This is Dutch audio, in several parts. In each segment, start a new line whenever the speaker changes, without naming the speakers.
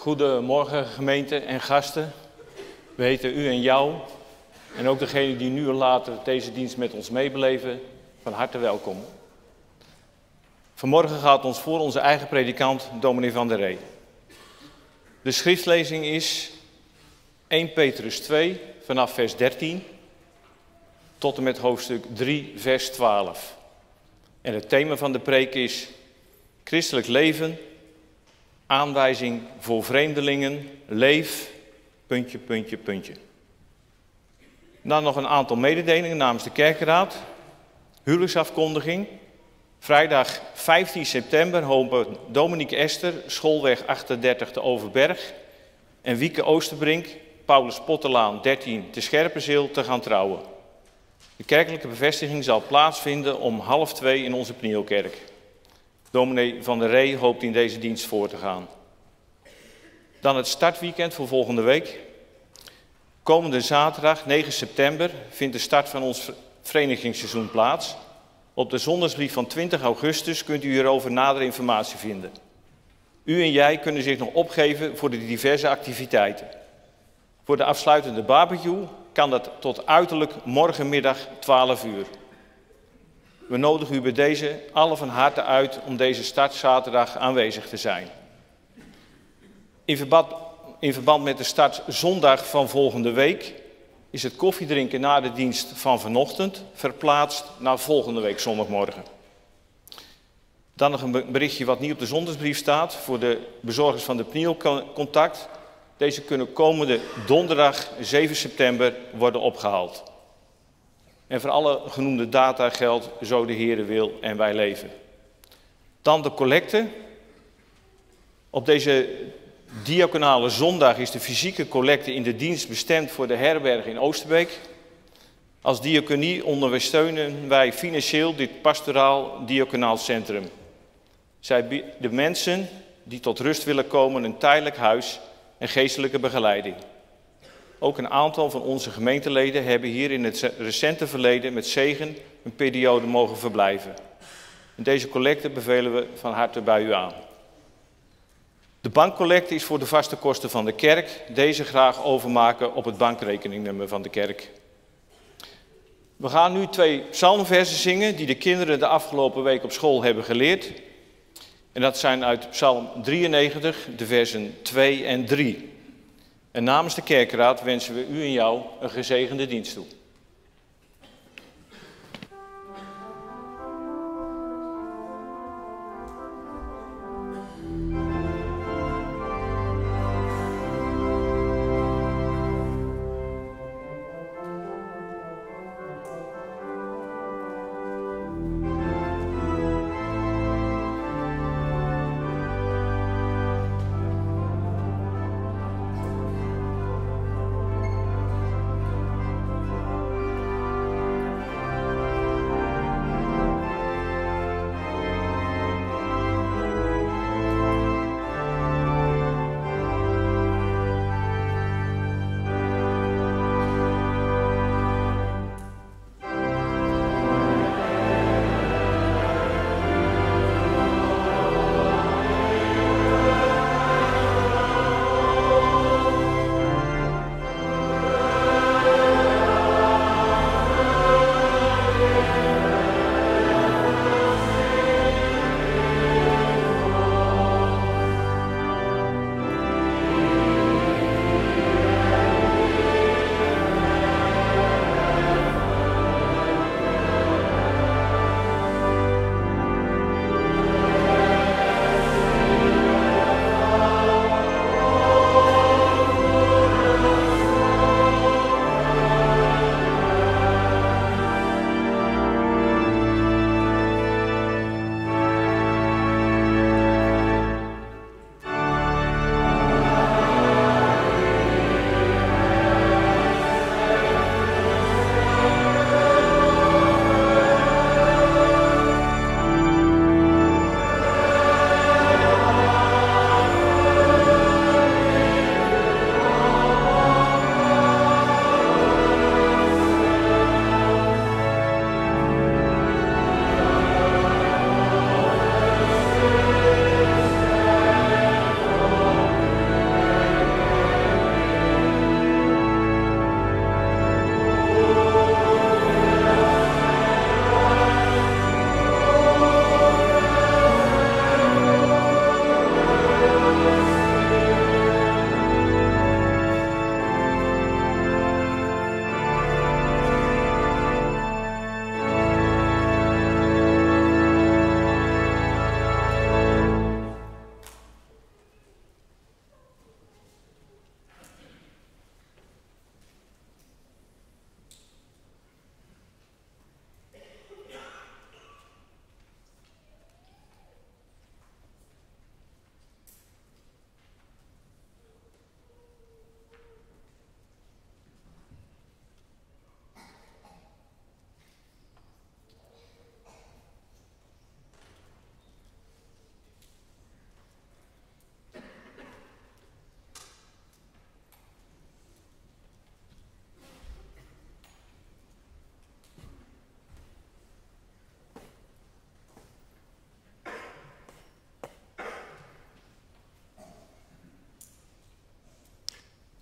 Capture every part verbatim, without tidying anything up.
Goedemorgen gemeente en gasten. We heten u en jou en ook degenen die nu en later deze dienst met ons meebeleven, van harte welkom. Vanmorgen gaat ons voor onze eigen predikant, dominee Van der Ree. De schriftlezing is eerste Petrus twee vanaf vers dertien tot en met hoofdstuk drie vers twaalf. En het thema van de preek is christelijk leven, aanwijzing voor vreemdelingen, leef, puntje, puntje, puntje. Dan nog een aantal mededelingen namens de kerkenraad. Huwelijksafkondiging. Vrijdag vijftien september hopen Dominique Esther, schoolweg achtendertig te Overberg, en Wieke Oosterbrink, Paulus Potterlaan dertien te Scherpenzeel te gaan trouwen. De kerkelijke bevestiging zal plaatsvinden om half twee in onze Pnielkerk. Dominee Van der Ree hoopt in deze dienst voor te gaan. Dan het startweekend voor volgende week. Komende zaterdag negen september vindt de start van ons verenigingsseizoen plaats. Op de zondagsbrief van twintig augustus kunt u hierover nadere informatie vinden. U en jij kunnen zich nog opgeven voor de diverse activiteiten. Voor de afsluitende barbecue kan dat tot uiterlijk morgenmiddag twaalf uur. We nodigen u bij deze allen van harte uit om deze startzaterdag aanwezig te zijn. In verband, in verband met de startzondag van volgende week is het koffiedrinken na de dienst van vanochtend verplaatst naar volgende week zondagmorgen. Dan nog een berichtje wat niet op de zondagsbrief staat voor de bezorgers van de Pnielcontact. Deze kunnen komende donderdag zeven september worden opgehaald. En voor alle genoemde data geldt, zo de Heere wil en wij leven. Dan de collecte. Op deze diaconale zondag is de fysieke collecte in de dienst bestemd voor de herberg in Oosterbeek. Als diaconie ondersteunen wij financieel dit pastoraal diaconaal centrum. Zij bieden de mensen die tot rust willen komen een tijdelijk huis en geestelijke begeleiding. Ook een aantal van onze gemeenteleden hebben hier in het recente verleden met zegen een periode mogen verblijven. En deze collecte bevelen we van harte bij u aan. De bankcollecte is voor de vaste kosten van de kerk. Deze graag overmaken op het bankrekeningnummer van de kerk. We gaan nu twee psalmversen zingen die de kinderen de afgelopen week op school hebben geleerd. En dat zijn uit Psalm drieënnegentig, de versen twee en drie. En namens de kerkraad wensen we u en jou een gezegende dienst toe.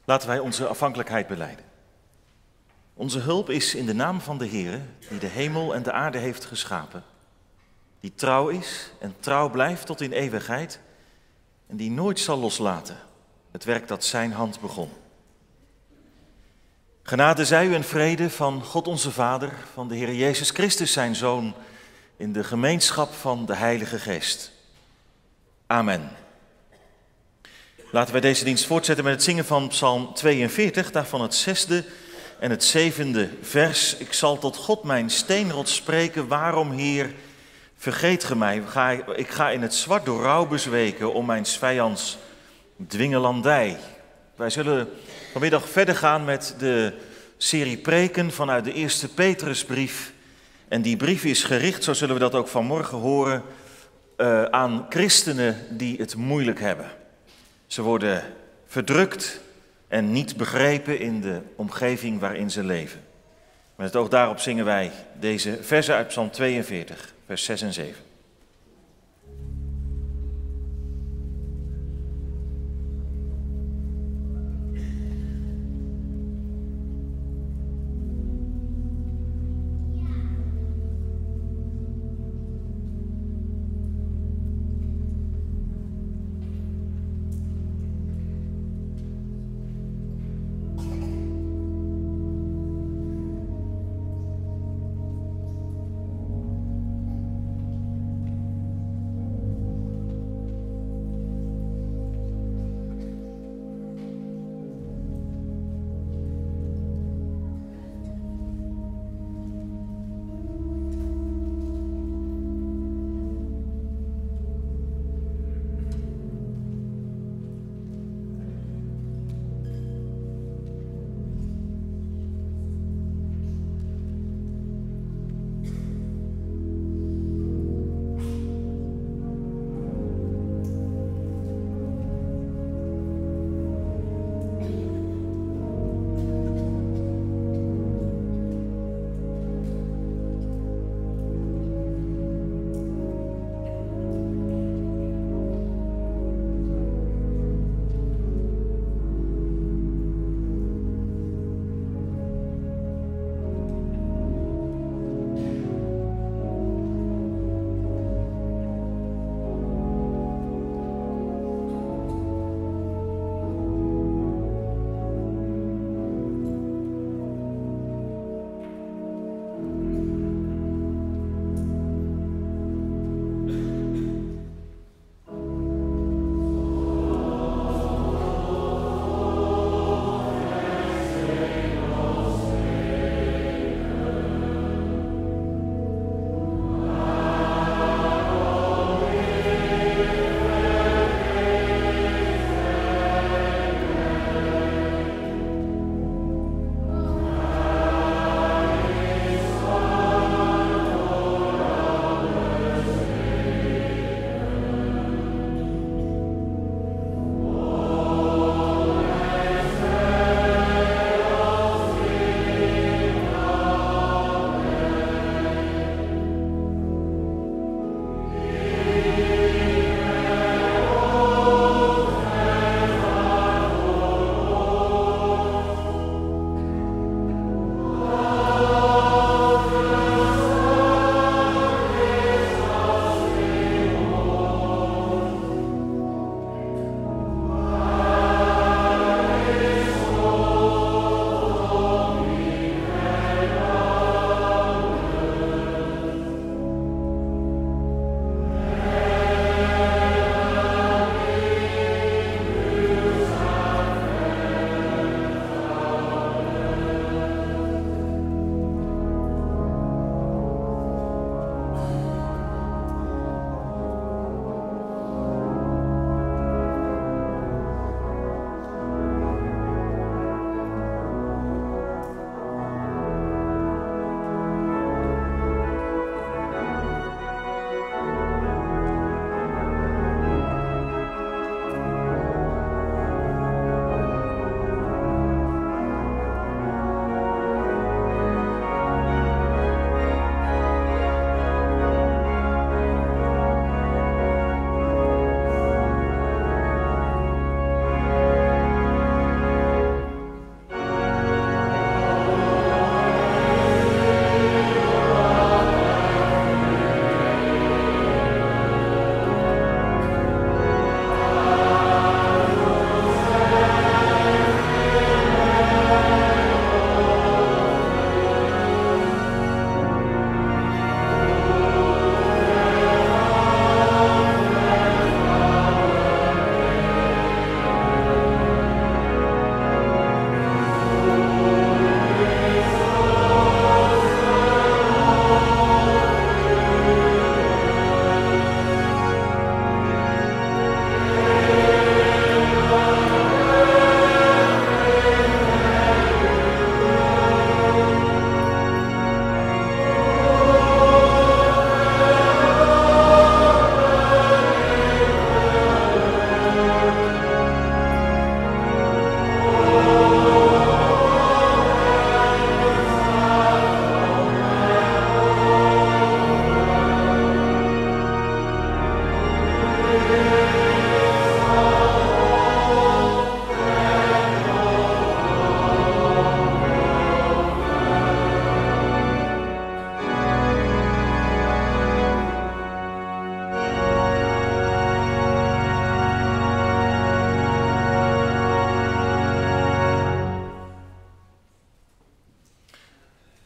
Laten wij onze afhankelijkheid belijden. Onze hulp is in de naam van de Heere, die de hemel en de aarde heeft geschapen, die trouw is en trouw blijft tot in eeuwigheid en die nooit zal loslaten het werk dat zijn hand begon. Genade zij u en vrede van God onze Vader, van de Heer Jezus Christus zijn Zoon, in de gemeenschap van de Heilige Geest. Amen. Laten wij deze dienst voortzetten met het zingen van Psalm tweeënveertig, daarvan het zesde en het zevende vers. Ik zal tot God mijn steenrots spreken, waarom Heer, vergeet ge mij. Ik ga in het zwart door rouw bezweken om mijn vijands dwingelandij. Wij zullen vanmiddag verder gaan met de serie preken vanuit de eerste Petrusbrief. En die brief is gericht, zo zullen we dat ook vanmorgen horen, uh, aan christenen die het moeilijk hebben. Ze worden verdrukt en niet begrepen in de omgeving waarin ze leven. Met het oog daarop zingen wij deze versen uit Psalm tweeënveertig, vers zes en zeven.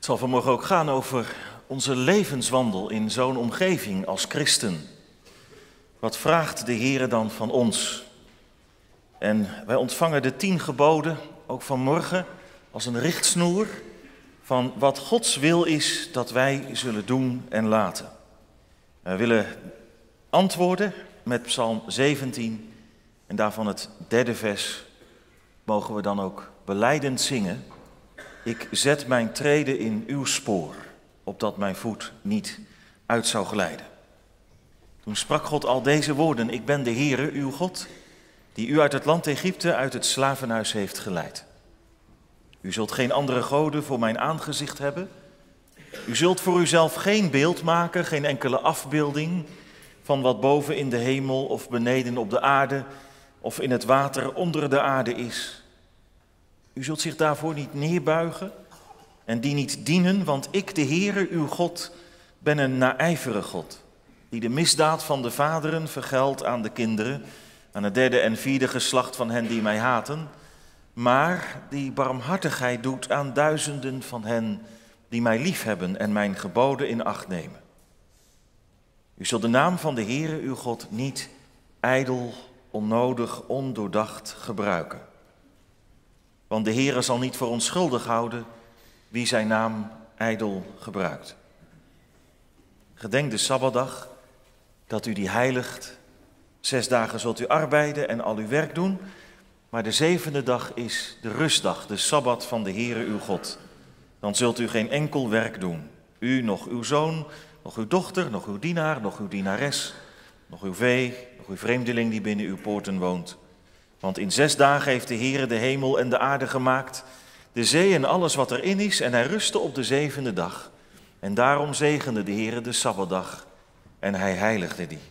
Het zal vanmorgen ook gaan over onze levenswandel in zo'n omgeving als christen. Wat vraagt de Heer dan van ons? En wij ontvangen de tien geboden, ook vanmorgen, als een richtsnoer van wat Gods wil is dat wij zullen doen en laten. Wij willen antwoorden met Psalm zeventien en daarvan het derde vers mogen we dan ook belijdend zingen. Ik zet mijn treden in uw spoor, opdat mijn voet niet uit zou glijden. Toen sprak God al deze woorden, ik ben de Heere, uw God, die u uit het land Egypte, uit het slavenhuis heeft geleid. U zult geen andere goden voor mijn aangezicht hebben. U zult voor uzelf geen beeld maken, geen enkele afbeelding van wat boven in de hemel of beneden op de aarde of in het water onder de aarde is. U zult zich daarvoor niet neerbuigen en die niet dienen, want ik, de Heere, uw God, ben een naijverige God, die de misdaad van de vaderen vergeldt aan de kinderen, aan het derde en vierde geslacht van hen die mij haten, maar die barmhartigheid doet aan duizenden van hen die mij liefhebben en mijn geboden in acht nemen. U zult de naam van de Heere, uw God, niet ijdel, onnodig, ondoordacht gebruiken. Want de Heere zal niet voor onschuldig houden wie zijn naam ijdel gebruikt. Gedenk de Sabbatdag, dat u die heiligt. Zes dagen zult u arbeiden en al uw werk doen, maar de zevende dag is de rustdag, de Sabbat van de Heere uw God. Dan zult u geen enkel werk doen. U, nog uw zoon, nog uw dochter, nog uw dienaar, nog uw dienares, nog uw vee, nog uw vreemdeling die binnen uw poorten woont. Want in zes dagen heeft de Heere de hemel en de aarde gemaakt, de zee en alles wat erin is, en hij rustte op de zevende dag. En daarom zegende de Heere de Sabbatdag en hij heiligde die.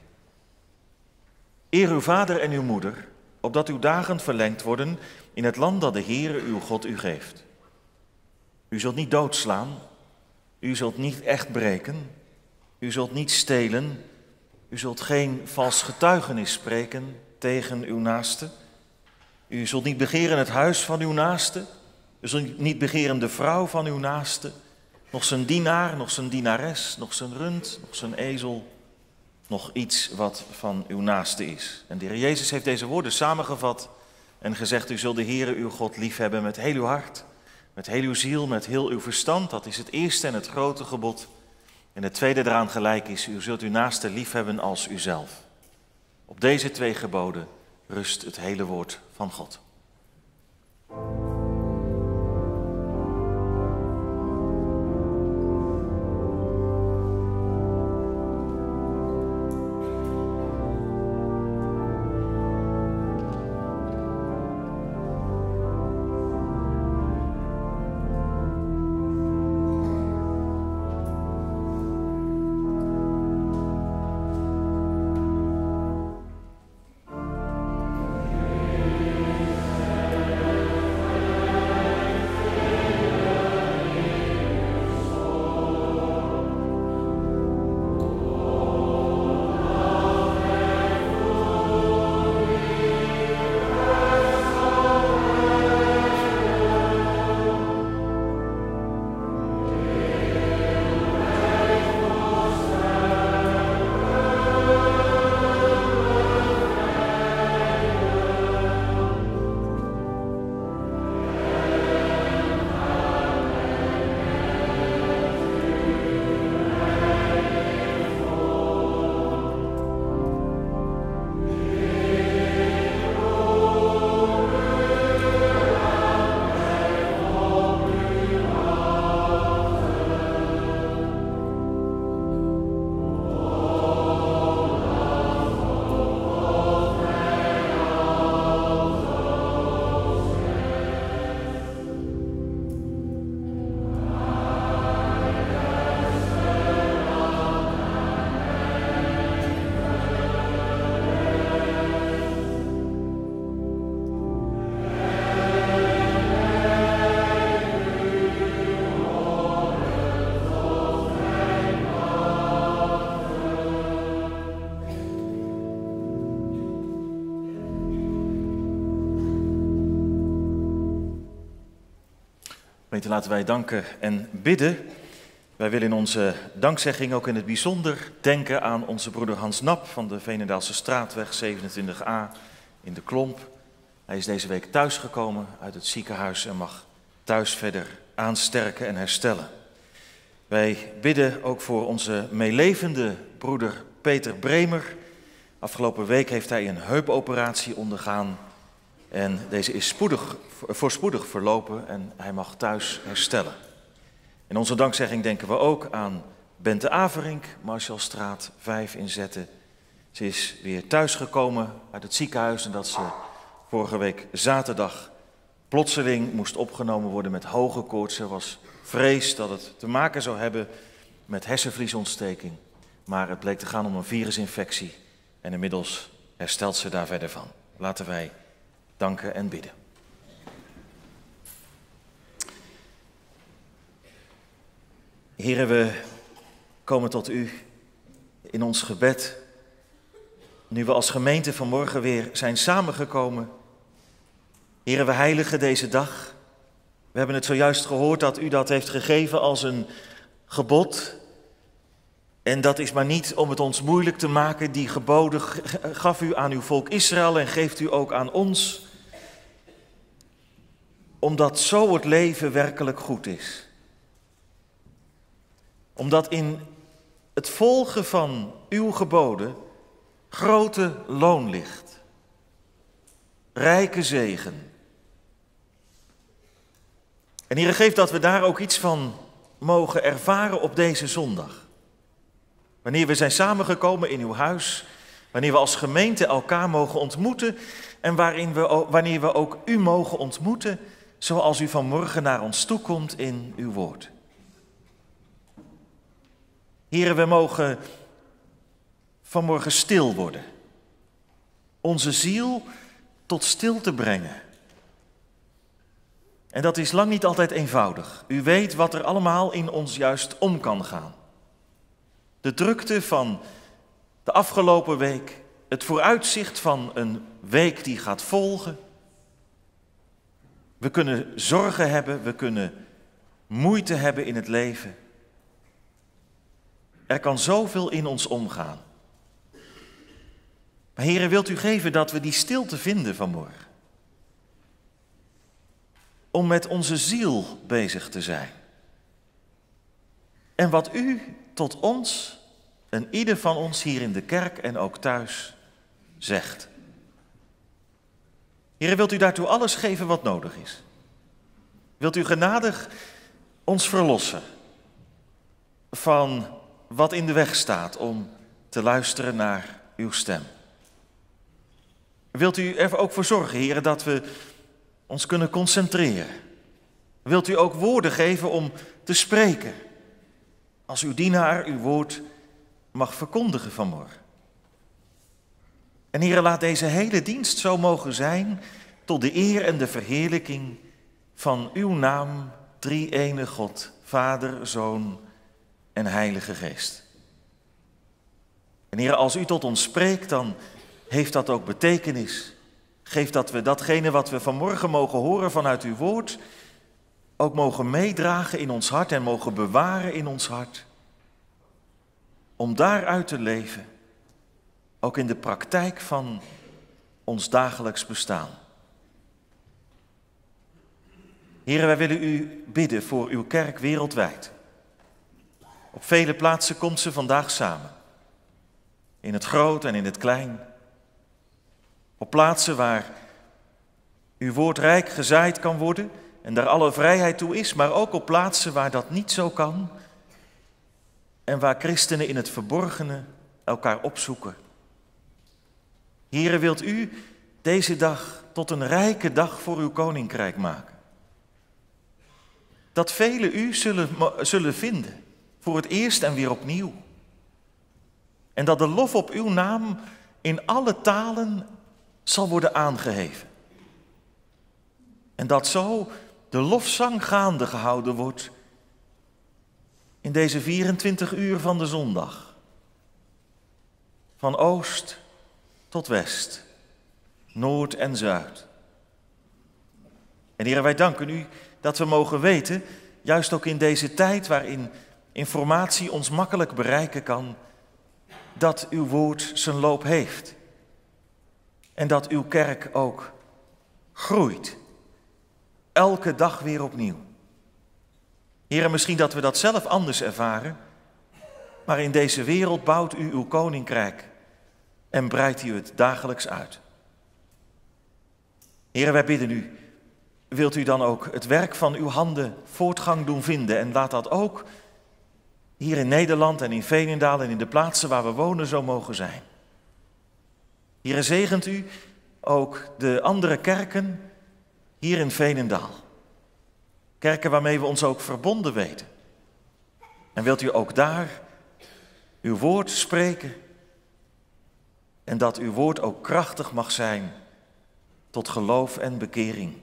Eer uw vader en uw moeder, opdat uw dagen verlengd worden in het land dat de Heere uw God u geeft. U zult niet doodslaan, u zult niet echt breken, u zult niet stelen, u zult geen vals getuigenis spreken tegen uw naaste. U zult niet begeren het huis van uw naaste, u zult niet begeren de vrouw van uw naaste, nog zijn dienaar, nog zijn dienares, nog zijn rund, nog zijn ezel, nog iets wat van uw naaste is. En de Heer Jezus heeft deze woorden samengevat en gezegd, u zult de Heere uw God liefhebben met heel uw hart, met heel uw ziel, met heel uw verstand. Dat is het eerste en het grote gebod. En het tweede eraan gelijk is, u zult uw naaste liefhebben als uzelf. Op deze twee geboden rust het hele woord van God. Gemeente, laten wij danken en bidden. Wij willen in onze dankzegging ook in het bijzonder denken aan onze broeder Hans Nap van de Veenendaalse Straatweg zevenentwintig a in de Klomp. Hij is deze week thuisgekomen uit het ziekenhuis en mag thuis verder aansterken en herstellen. Wij bidden ook voor onze meelevende broeder Peter Bremer. Afgelopen week heeft hij een heupoperatie ondergaan en deze is spoedig, voorspoedig verlopen en hij mag thuis herstellen. In onze dankzegging denken we ook aan Bente Averink, Marshalstraat vijf in Zetten. Ze is weer thuisgekomen uit het ziekenhuis en dat ze vorige week zaterdag plotseling moest opgenomen worden met hoge koorts. Er was vrees dat het te maken zou hebben met hersenvliesontsteking. Maar het bleek te gaan om een virusinfectie en inmiddels herstelt ze daar verder van. Laten wij danken en bidden. Heren, we komen tot u in ons gebed. Nu we als gemeente vanmorgen weer zijn samengekomen. Heren, we heiligen deze dag. We hebben het zojuist gehoord dat u dat heeft gegeven als een gebod. En dat is maar niet om het ons moeilijk te maken. Die geboden gaf u aan uw volk Israël en geeft u ook aan ons. Omdat zo het leven werkelijk goed is. Omdat in het volgen van uw geboden grote loon ligt. Rijke zegen. En Heere, geef dat we daar ook iets van mogen ervaren op deze zondag. Wanneer we zijn samengekomen in uw huis, wanneer we als gemeente elkaar mogen ontmoeten en waarin we, wanneer we ook u mogen ontmoeten, zoals u vanmorgen naar ons toekomt in uw woord. Heere, we mogen vanmorgen stil worden. Onze ziel tot stilte brengen. En dat is lang niet altijd eenvoudig. U weet wat er allemaal in ons juist om kan gaan. De drukte van de afgelopen week, het vooruitzicht van een week die gaat volgen. We kunnen zorgen hebben, we kunnen moeite hebben in het leven. Er kan zoveel in ons omgaan. Maar Heere, wilt u geven dat we die stilte vinden vanmorgen? Om met onze ziel bezig te zijn. En wat u tot ons en ieder van ons hier in de kerk en ook thuis zegt. Heere, wilt u daartoe alles geven wat nodig is? Wilt u genadig ons verlossen van wat in de weg staat om te luisteren naar uw stem? Wilt u er ook voor zorgen, Heere, dat we ons kunnen concentreren? Wilt u ook woorden geven om te spreken, als uw dienaar uw woord mag verkondigen vanmorgen? En Heere, laat deze hele dienst zo mogen zijn tot de eer en de verheerlijking van uw naam, drie-ene God, Vader, Zoon en Heilige Geest. En Heere, als u tot ons spreekt, dan heeft dat ook betekenis. Geef dat we datgene wat we vanmorgen mogen horen vanuit uw woord ook mogen meedragen in ons hart en mogen bewaren in ons hart. Om daaruit te leven, ook in de praktijk van ons dagelijks bestaan. Heere, wij willen u bidden voor uw kerk wereldwijd. Op vele plaatsen komt ze vandaag samen. In het groot en in het klein. Op plaatsen waar uw woord rijk gezaaid kan worden en daar alle vrijheid toe is, maar ook op plaatsen waar dat niet zo kan en waar christenen in het verborgene elkaar opzoeken. Heere, wilt u deze dag tot een rijke dag voor uw koninkrijk maken? Dat velen u zullen, zullen vinden, voor het eerst en weer opnieuw. En dat de lof op uw naam in alle talen zal worden aangeheven. En dat zo de lofzang gaande gehouden wordt in deze vierentwintig uur van de zondag. Van oost tot west, noord en zuid. En Heere, wij danken u dat we mogen weten, juist ook in deze tijd waarin informatie ons makkelijk bereiken kan, dat uw woord zijn loop heeft. En dat uw kerk ook groeit. Elke dag weer opnieuw. Heren, misschien dat we dat zelf anders ervaren, maar in deze wereld bouwt u uw koninkrijk en breidt u het dagelijks uit. Heren, wij bidden u, wilt u dan ook het werk van uw handen voortgang doen vinden en laat dat ook hier in Nederland en in Veenendaal en in de plaatsen waar we wonen zo mogen zijn. Heren, zegent u ook de andere kerken hier in Veenendaal. Kerken waarmee we ons ook verbonden weten. En wilt u ook daar uw woord spreken en dat uw woord ook krachtig mag zijn tot geloof en bekering.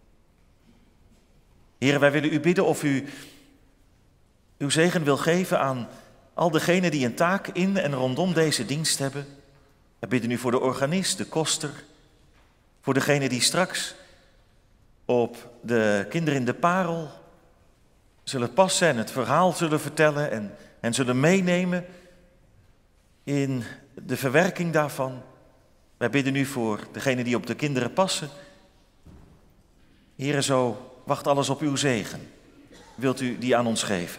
Heren, wij willen u bidden of u uw zegen wil geven aan al degenen die een taak in en rondom deze dienst hebben. We bidden u voor de organist, de koster, voor degenen die straks op de kinderen in de parel zullen passen en het verhaal zullen vertellen en, en zullen meenemen in de verwerking daarvan. Wij bidden u voor degenen die op de kinderen passen. Heren, zo wacht alles op uw zegen. Wilt u die aan ons geven?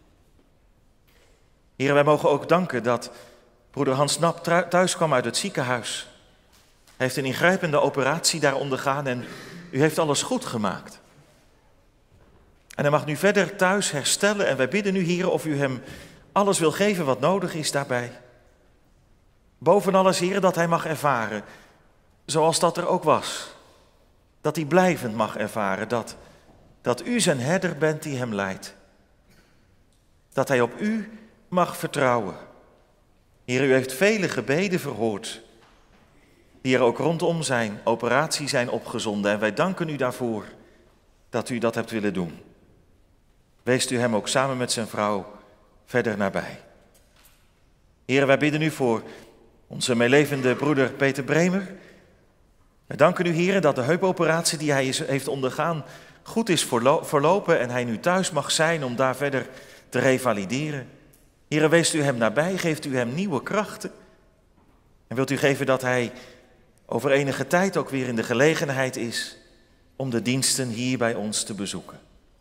Heren, wij mogen ook danken dat broeder Hans Nap thuis kwam uit het ziekenhuis. Hij heeft een ingrijpende operatie daar ondergaan en u heeft alles goed gemaakt. En hij mag nu verder thuis herstellen en wij bidden u, Heren, of u hem alles wil geven wat nodig is daarbij. Boven alles, Heren, dat hij mag ervaren, zoals dat er ook was. Dat hij blijvend mag ervaren, dat, dat u zijn herder bent die hem leidt. Dat hij op u mag vertrouwen. Heer, u heeft vele gebeden verhoord, die er ook rondom zijn operatie zijn opgezonden. En wij danken u daarvoor dat u dat hebt willen doen. Weest u hem ook samen met zijn vrouw verder nabij. Heer, wij bidden u voor onze meelevende broeder Peter Bremer. Wij danken u, Heer, dat de heupoperatie die hij is, heeft ondergaan goed is verlopen en hij nu thuis mag zijn om daar verder te revalideren. Heer, weest u hem nabij, geeft u hem nieuwe krachten. En wilt u geven dat hij over enige tijd ook weer in de gelegenheid is om de diensten hier bij ons te bezoeken.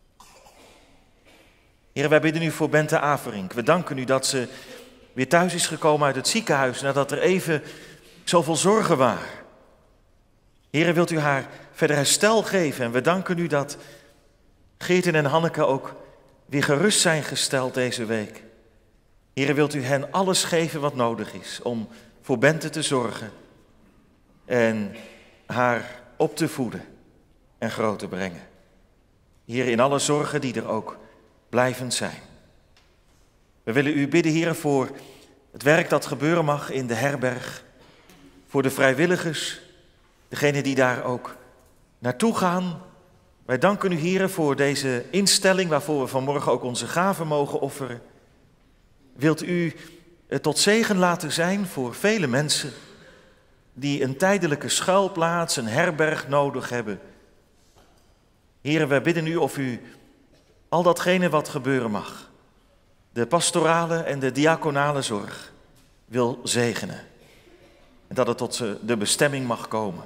Heer, wij bidden u voor Bente Averink. We danken u dat ze weer thuis is gekomen uit het ziekenhuis nadat er even zoveel zorgen waren. Heer, wilt u haar verder herstel geven en we danken u dat Geerten en Hanneke ook weer gerust zijn gesteld deze week. Heer, wilt u hen alles geven wat nodig is om voor Bente te zorgen en haar op te voeden en groot te brengen. Heer, in alle zorgen die er ook blijvend zijn. We willen u bidden, Heer, voor het werk dat gebeuren mag in de herberg, voor de vrijwilligers, degenen die daar ook naartoe gaan. Wij danken u, Heer, voor deze instelling waarvoor we vanmorgen ook onze gaven mogen offeren. Wilt u het tot zegen laten zijn voor vele mensen die een tijdelijke schuilplaats, een herberg nodig hebben. Heer, wij bidden u of u al datgene wat gebeuren mag, de pastorale en de diaconale zorg, wil zegenen. En dat het tot de bestemming mag komen.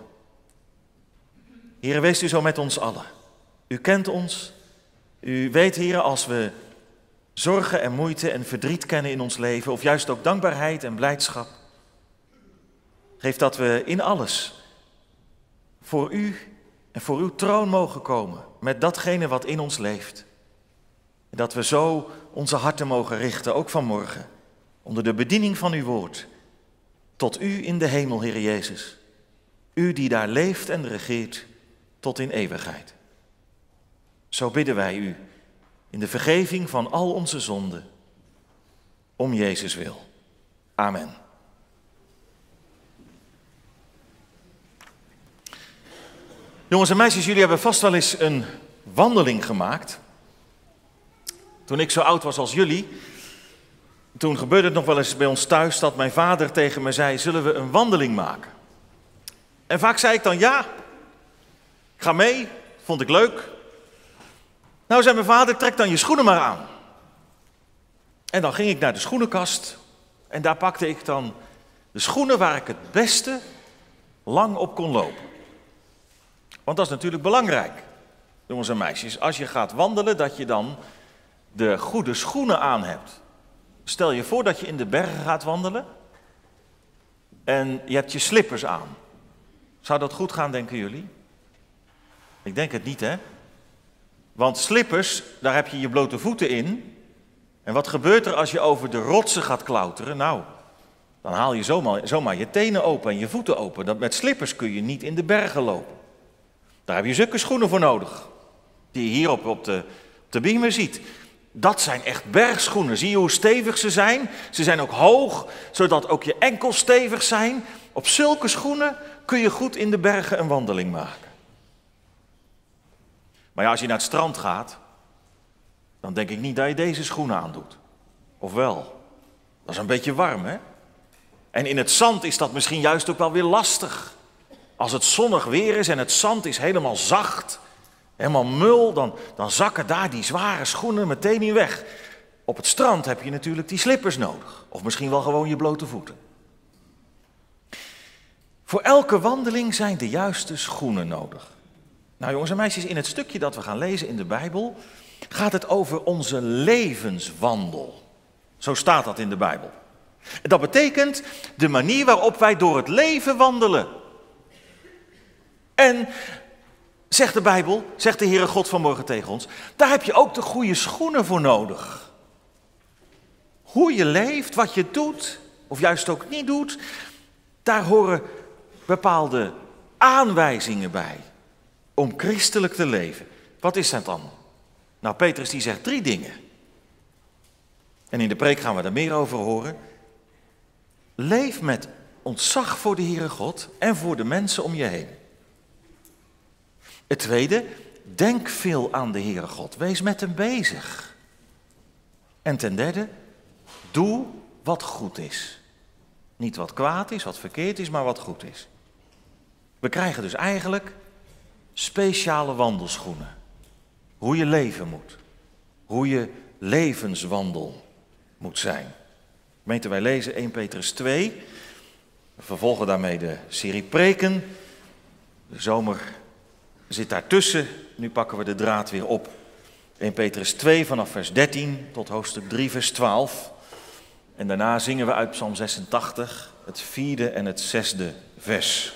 Heer, wees u zo met ons allen. U kent ons. U weet, Heer, als we zorgen en moeite en verdriet kennen in ons leven, of juist ook dankbaarheid en blijdschap. Geef dat we in alles voor u en voor uw troon mogen komen met datgene wat in ons leeft. En dat we zo onze harten mogen richten, ook vanmorgen, onder de bediening van uw woord, tot u in de hemel, Heer Jezus. U die daar leeft en regeert tot in eeuwigheid. Zo bidden wij u in de vergeving van al onze zonden, om Jezus wil. Amen. Jongens en meisjes, jullie hebben vast wel eens een wandeling gemaakt. Toen ik zo oud was als jullie, toen gebeurde het nog wel eens bij ons thuis dat mijn vader tegen me zei, zullen we een wandeling maken? En vaak zei ik dan ja, ik ga mee, vond ik leuk. Nou, zei mijn vader, trek dan je schoenen maar aan. En dan ging ik naar de schoenenkast en daar pakte ik dan de schoenen waar ik het beste lang op kon lopen. Want dat is natuurlijk belangrijk, jongens en meisjes. Als je gaat wandelen, dat je dan de goede schoenen aan hebt. Stel je voor dat je in de bergen gaat wandelen en je hebt je slippers aan. Zou dat goed gaan, denken jullie? Ik denk het niet, hè? Want slippers, daar heb je je blote voeten in. En wat gebeurt er als je over de rotsen gaat klauteren? Nou, dan haal je zomaar, zomaar je tenen open en je voeten open. Dat, met slippers kun je niet in de bergen lopen. Daar heb je zulke schoenen voor nodig. Die je hier op, op de, op de beamer ziet. Dat zijn echt bergschoenen. Zie je hoe stevig ze zijn? Ze zijn ook hoog, zodat ook je enkels stevig zijn. Op zulke schoenen kun je goed in de bergen een wandeling maken. Maar ja, als je naar het strand gaat, dan denk ik niet dat je deze schoenen aandoet. Of wel? Dat is een beetje warm, hè? En in het zand is dat misschien juist ook wel weer lastig. Als het zonnig weer is en het zand is helemaal zacht, helemaal mul, dan, dan zakken daar die zware schoenen meteen in weg. Op het strand heb je natuurlijk die slippers nodig. Of misschien wel gewoon je blote voeten. Voor elke wandeling zijn de juiste schoenen nodig. Nou jongens en meisjes, in het stukje dat we gaan lezen in de Bijbel gaat het over onze levenswandel. Zo staat dat in de Bijbel. En dat betekent de manier waarop wij door het leven wandelen. En, zegt de Bijbel, zegt de Heere God vanmorgen tegen ons, daar heb je ook de goede schoenen voor nodig. Hoe je leeft, wat je doet, of juist ook niet doet, daar horen bepaalde aanwijzingen bij om christelijk te leven. Wat is dat dan? Nou, Petrus die zegt drie dingen. En in de preek gaan we er meer over horen. Leef met ontzag voor de Heere God en voor de mensen om je heen. Het tweede, denk veel aan de Heere God. Wees met hem bezig. En ten derde, doe wat goed is. Niet wat kwaad is, wat verkeerd is, maar wat goed is. We krijgen dus eigenlijk speciale wandelschoenen. Hoe je leven moet. Hoe je levenswandel moet zijn. Gemeente, wij lezen eerste Petrus twee. We vervolgen daarmee de serie preken. De zomer zit daartussen. Nu pakken we de draad weer op. eerste Petrus twee vanaf vers dertien tot hoofdstuk drie vers twaalf. En daarna zingen we uit Psalm zesentachtig het vierde en het zesde vers.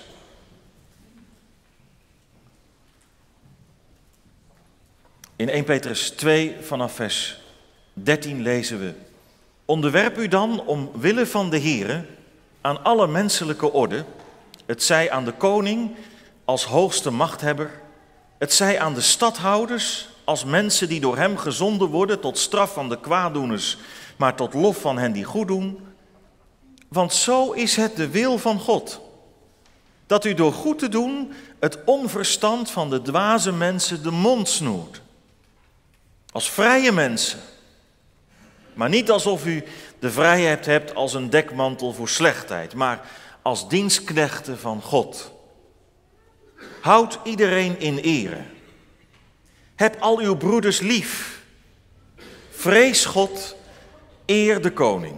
In eerste Petrus twee vanaf vers dertien lezen we: onderwerp u dan omwille van de Heere aan alle menselijke orde, het zij aan de koning als hoogste machthebber, het zij aan de stadhouders als mensen die door hem gezonden worden tot straf van de kwaaddoeners, maar tot lof van hen die goed doen. Want zo is het de wil van God, dat u door goed te doen het onverstand van de dwaze mensen de mond snoert. Als vrije mensen, maar niet alsof u de vrijheid hebt als een dekmantel voor slechtheid, maar als dienstknechten van God. Houd iedereen in ere. Heb al uw broeders lief. Vrees God, eer de koning.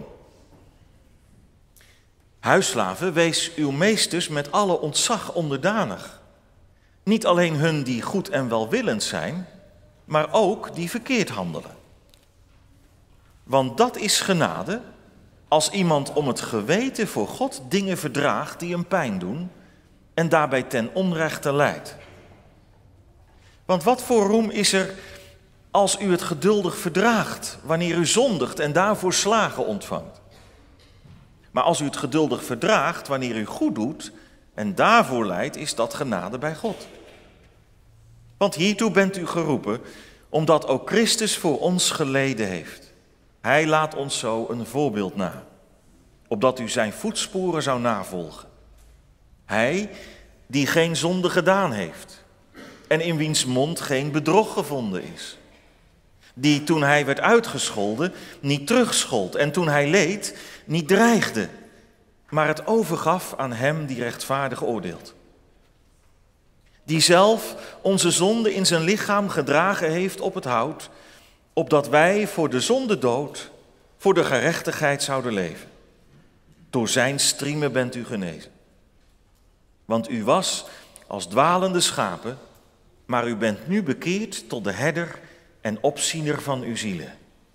Huisslaven, wees uw meesters met alle ontzag onderdanig. Niet alleen hun die goed en welwillend zijn, maar ook die verkeerd handelen. Want dat is genade als iemand om het geweten voor God dingen verdraagt die hem pijn doen en daarbij ten onrechte leidt. Want wat voor roem is er als u het geduldig verdraagt wanneer u zondigt en daarvoor slagen ontvangt? Maar als u het geduldig verdraagt wanneer u goed doet en daarvoor lijdt, is dat genade bij God. Want hiertoe bent u geroepen, omdat ook Christus voor ons geleden heeft. Hij laat ons zo een voorbeeld na, opdat u zijn voetsporen zou navolgen. Hij die geen zonde gedaan heeft en in wiens mond geen bedrog gevonden is. Die toen hij werd uitgescholden niet terugschold en toen hij leed niet dreigde, maar het overgaf aan hem die rechtvaardig oordeelt. die zelf onze zonde in zijn lichaam gedragen heeft op het hout, opdat wij voor de zondedood, voor de gerechtigheid zouden leven. Door zijn striemen bent u genezen. Want u was als dwalende schapen, maar u bent nu bekeerd tot de herder en opziener van uw zielen.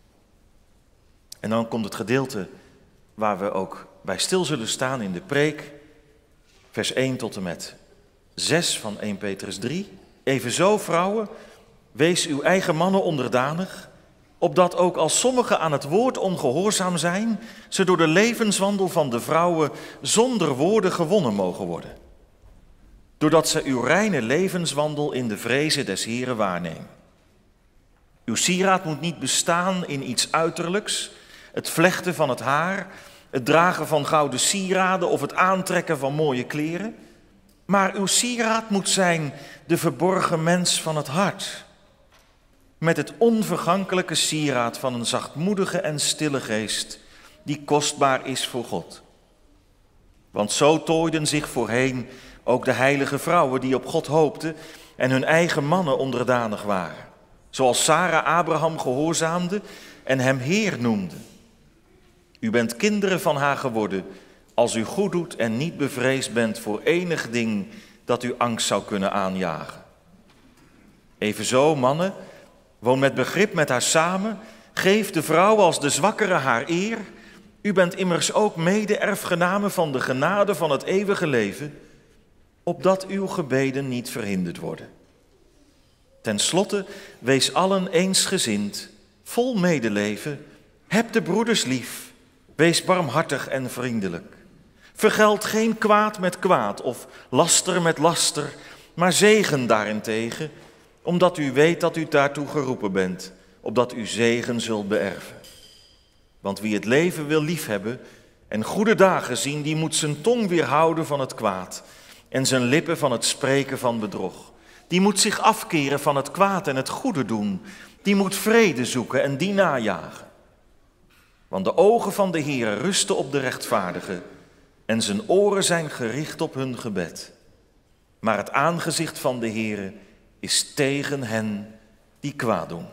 En dan komt het gedeelte waar we ook bij stil zullen staan in de preek, vers één tot en met zes van eerste Petrus drie. Evenzo, vrouwen, wees uw eigen mannen onderdanig, opdat ook als sommigen aan het woord ongehoorzaam zijn, ze door de levenswandel van de vrouwen zonder woorden gewonnen mogen worden. Doordat ze uw reine levenswandel in de vrezen des Heren waarnemen. Uw sieraad moet niet bestaan in iets uiterlijks, het vlechten van het haar, het dragen van gouden sieraden of het aantrekken van mooie kleren. Maar uw sieraad moet zijn de verborgen mens van het hart, met het onvergankelijke sieraad van een zachtmoedige en stille geest, die kostbaar is voor God. Want zo tooiden zich voorheen ook de heilige vrouwen die op God hoopten en hun eigen mannen onderdanig waren. Zoals Sara Abraham gehoorzaamde en hem Heer noemde. U bent kinderen van haar geworden, als u goed doet en niet bevreesd bent voor enig ding dat u angst zou kunnen aanjagen. Evenzo, mannen, woon met begrip met haar samen, geef de vrouw als de zwakkere haar eer. U bent immers ook mede-erfgenamen van de genade van het eeuwige leven, opdat uw gebeden niet verhinderd worden. Ten slotte, wees allen eensgezind, vol medeleven, heb de broeders lief, wees barmhartig en vriendelijk. Vergeld geen kwaad met kwaad of laster met laster, maar zegen daarentegen, omdat u weet dat u daartoe geroepen bent, opdat u zegen zult beërven. Want wie het leven wil liefhebben en goede dagen zien, die moet zijn tong weerhouden van het kwaad en zijn lippen van het spreken van bedrog. Die moet zich afkeren van het kwaad en het goede doen. Die moet vrede zoeken en die najagen. Want de ogen van de Heere rusten op de rechtvaardigen en zijn oren zijn gericht op hun gebed. Maar het aangezicht van de Heere is tegen hen die kwaad doen.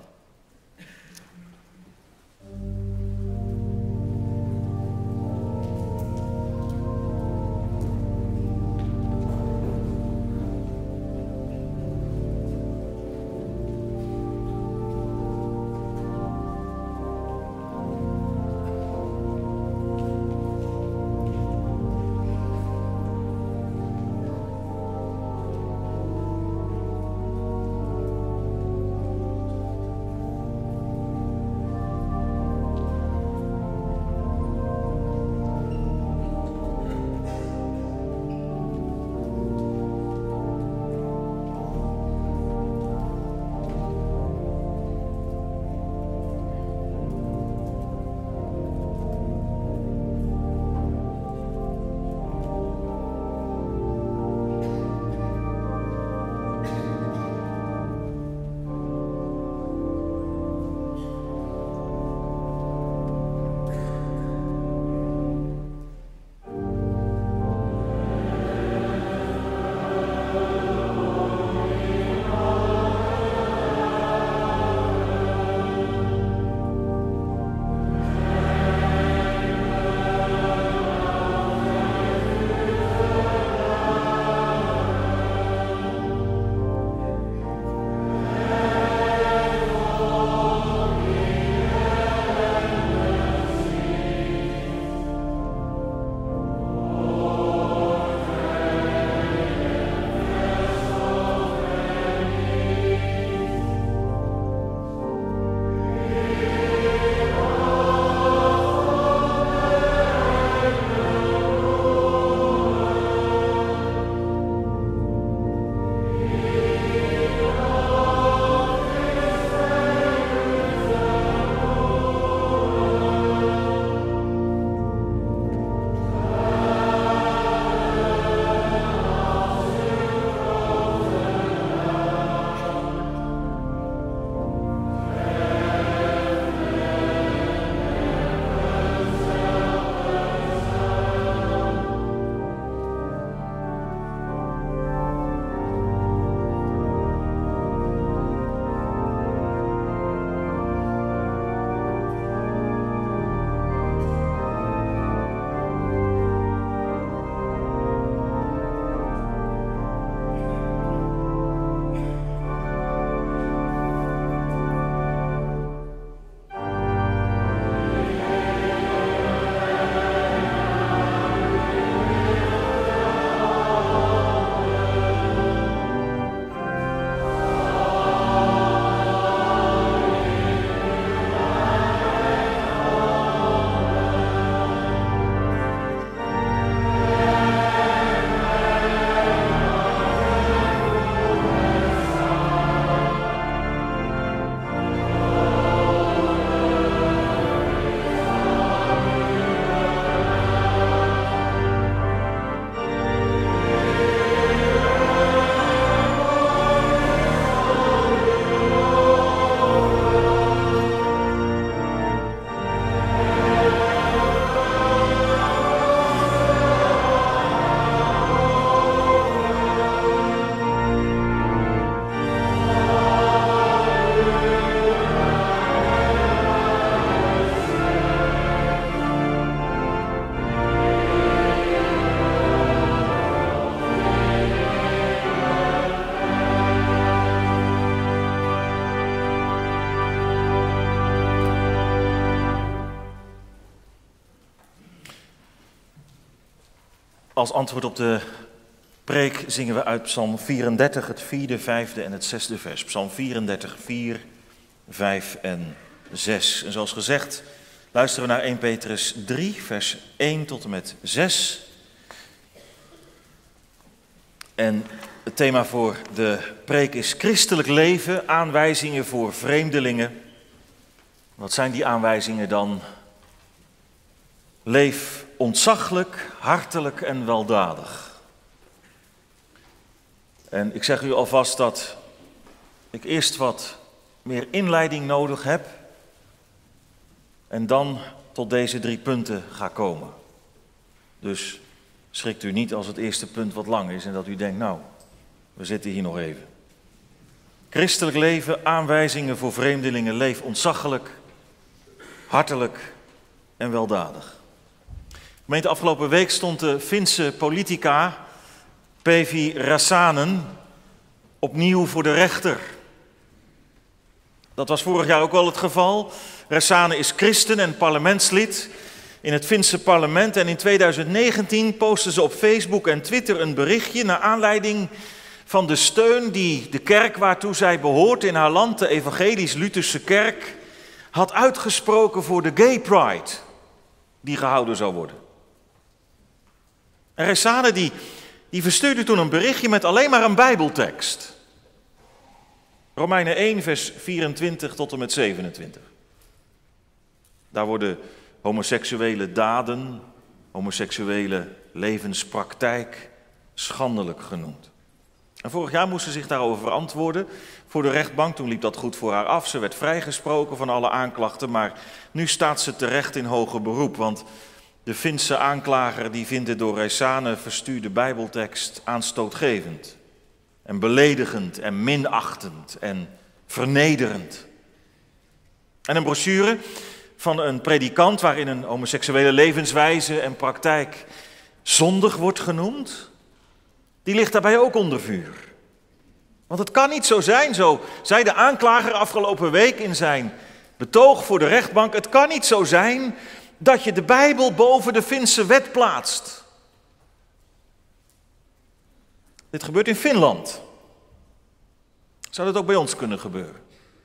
Als antwoord op de preek zingen we uit Psalm vierendertig, het vierde, vijfde en het zesde vers. Psalm vierendertig, vier, vijf en zes. En zoals gezegd luisteren we naar eerste Petrus drie, vers één tot en met zes. En het thema voor de preek is christelijk leven, aanwijzingen voor vreemdelingen. Wat zijn die aanwijzingen dan? Leef ontzaglijk, hartelijk en weldadig. En ik zeg u alvast dat ik eerst wat meer inleiding nodig heb en dan tot deze drie punten ga komen. Dus schrikt u niet als het eerste punt wat lang is en dat u denkt, nou, we zitten hier nog even. Christelijk leven, aanwijzingen voor vreemdelingen, leef ontzaglijk, hartelijk en weldadig. Gemeente, afgelopen week stond de Finse politica Päivi Räsänen opnieuw voor de rechter. Dat was vorig jaar ook al het geval. Räsänen is christen en parlementslid in het Finse parlement. En in tweeduizend negentien postte ze op Facebook en Twitter een berichtje naar aanleiding van de steun die de kerk waartoe zij behoort in haar land, de Evangelisch-Lutherse kerk, had uitgesproken voor de Gay Pride die gehouden zou worden. En Räsänen die, die verstuurde toen een berichtje met alleen maar een Bijbeltekst. Romeinen één, vers vierentwintig tot en met zevenentwintig. Daar worden homoseksuele daden, homoseksuele levenspraktijk schandelijk genoemd. En vorig jaar moest ze zich daarover verantwoorden voor de rechtbank. Toen liep dat goed voor haar af. Ze werd vrijgesproken van alle aanklachten, maar nu staat ze terecht in hoger beroep. Want de Finse aanklager die vindt de door Räsänen verstuurde Bijbeltekst aanstootgevend en beledigend en minachtend en vernederend. En een brochure van een predikant waarin een homoseksuele levenswijze en praktijk zondig wordt genoemd, die ligt daarbij ook onder vuur. Want het kan niet zo zijn, zo zei de aanklager afgelopen week in zijn betoog voor de rechtbank, het kan niet zo zijn dat je de Bijbel boven de Finse wet plaatst. Dit gebeurt in Finland. Zou dat ook bij ons kunnen gebeuren?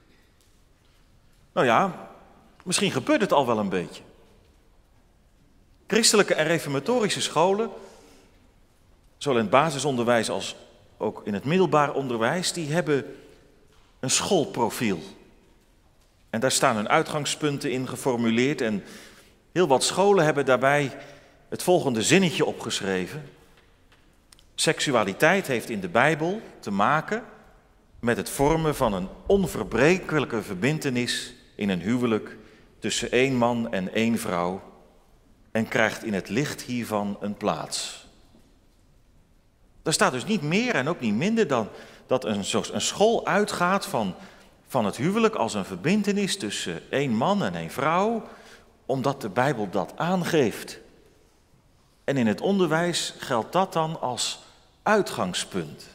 Nou ja, misschien gebeurt het al wel een beetje. Christelijke en reformatorische scholen, zowel in het basisonderwijs als ook in het middelbaar onderwijs, die hebben een schoolprofiel. En daar staan hun uitgangspunten in geformuleerd en heel wat scholen hebben daarbij het volgende zinnetje opgeschreven. Seksualiteit heeft in de Bijbel te maken met het vormen van een onverbrekelijke verbintenis in een huwelijk tussen één man en één vrouw en krijgt in het licht hiervan een plaats. Daar staat dus niet meer en ook niet minder dan dat een, een school uitgaat van, van het huwelijk als een verbintenis tussen één man en één vrouw, omdat de Bijbel dat aangeeft. En in het onderwijs geldt dat dan als uitgangspunt.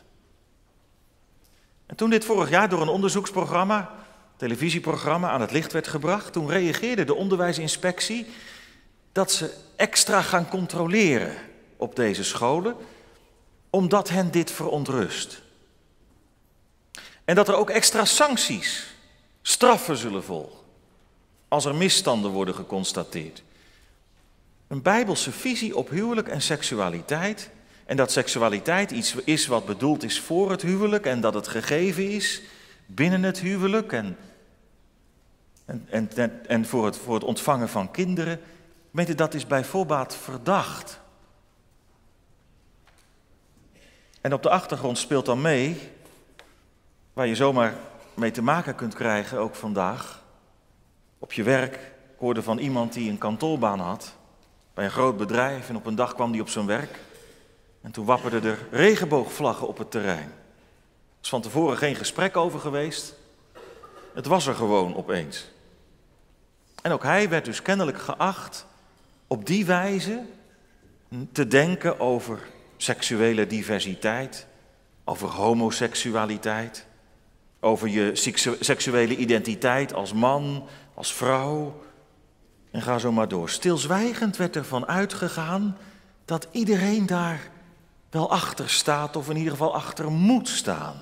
En toen dit vorig jaar door een onderzoeksprogramma, televisieprogramma, aan het licht werd gebracht, toen reageerde de onderwijsinspectie dat ze extra gaan controleren op deze scholen, omdat hen dit verontrust. En dat er ook extra sancties, straffen zullen volgen, als er misstanden worden geconstateerd. Een bijbelse visie op huwelijk en seksualiteit. En dat seksualiteit iets is wat bedoeld is voor het huwelijk en dat het gegeven is binnen het huwelijk en, en, en, en voor, het, voor het ontvangen van kinderen. Weet je, dat is bij voorbaat verdacht. En op de achtergrond speelt dan mee, waar je zomaar mee te maken kunt krijgen, ook vandaag. Op je werk, ik hoorde van iemand die een kantoorbaan had, bij een groot bedrijf, en op een dag kwam die op zijn werk. En toen wapperden er regenboogvlaggen op het terrein. Er was van tevoren geen gesprek over geweest. Het was er gewoon opeens. En ook hij werd dus kennelijk geacht op die wijze te denken over seksuele diversiteit, over homoseksualiteit, over je seksuele identiteit als man, als vrouw. En ga zo maar door. Stilzwijgend werd ervan uitgegaan dat iedereen daar wel achter staat of in ieder geval achter moet staan.